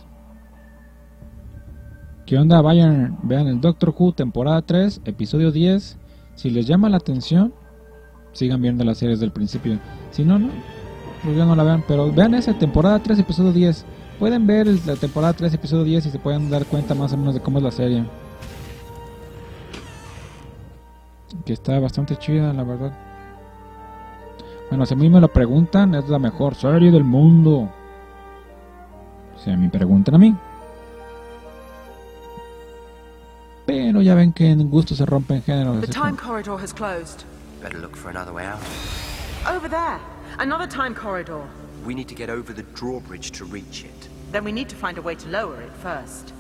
Speaker 1: ¿Qué onda? Vayan, vean el Doctor Who, temporada tres, episodio diez. Si les llama la atención, sigan viendo las series del principio. Si no, no, pues ya no la vean, pero vean esa temporada tres, episodio diez. Pueden ver la temporada tres, episodio diez y se pueden dar cuenta más o menos de cómo es la serie. Que está bastante chida, la verdad. Bueno, si a mí me lo preguntan, es la mejor serie del mundo. Si a mí preguntan a mí. Pero ya ven que en gusto se rompen géneros.
Speaker 4: The time corridor has closed.
Speaker 2: Better look for another way out.
Speaker 4: Over there, another time corridor.
Speaker 2: We need to get over the drawbridge to reach it.
Speaker 4: Then we need to find a way to lower it first.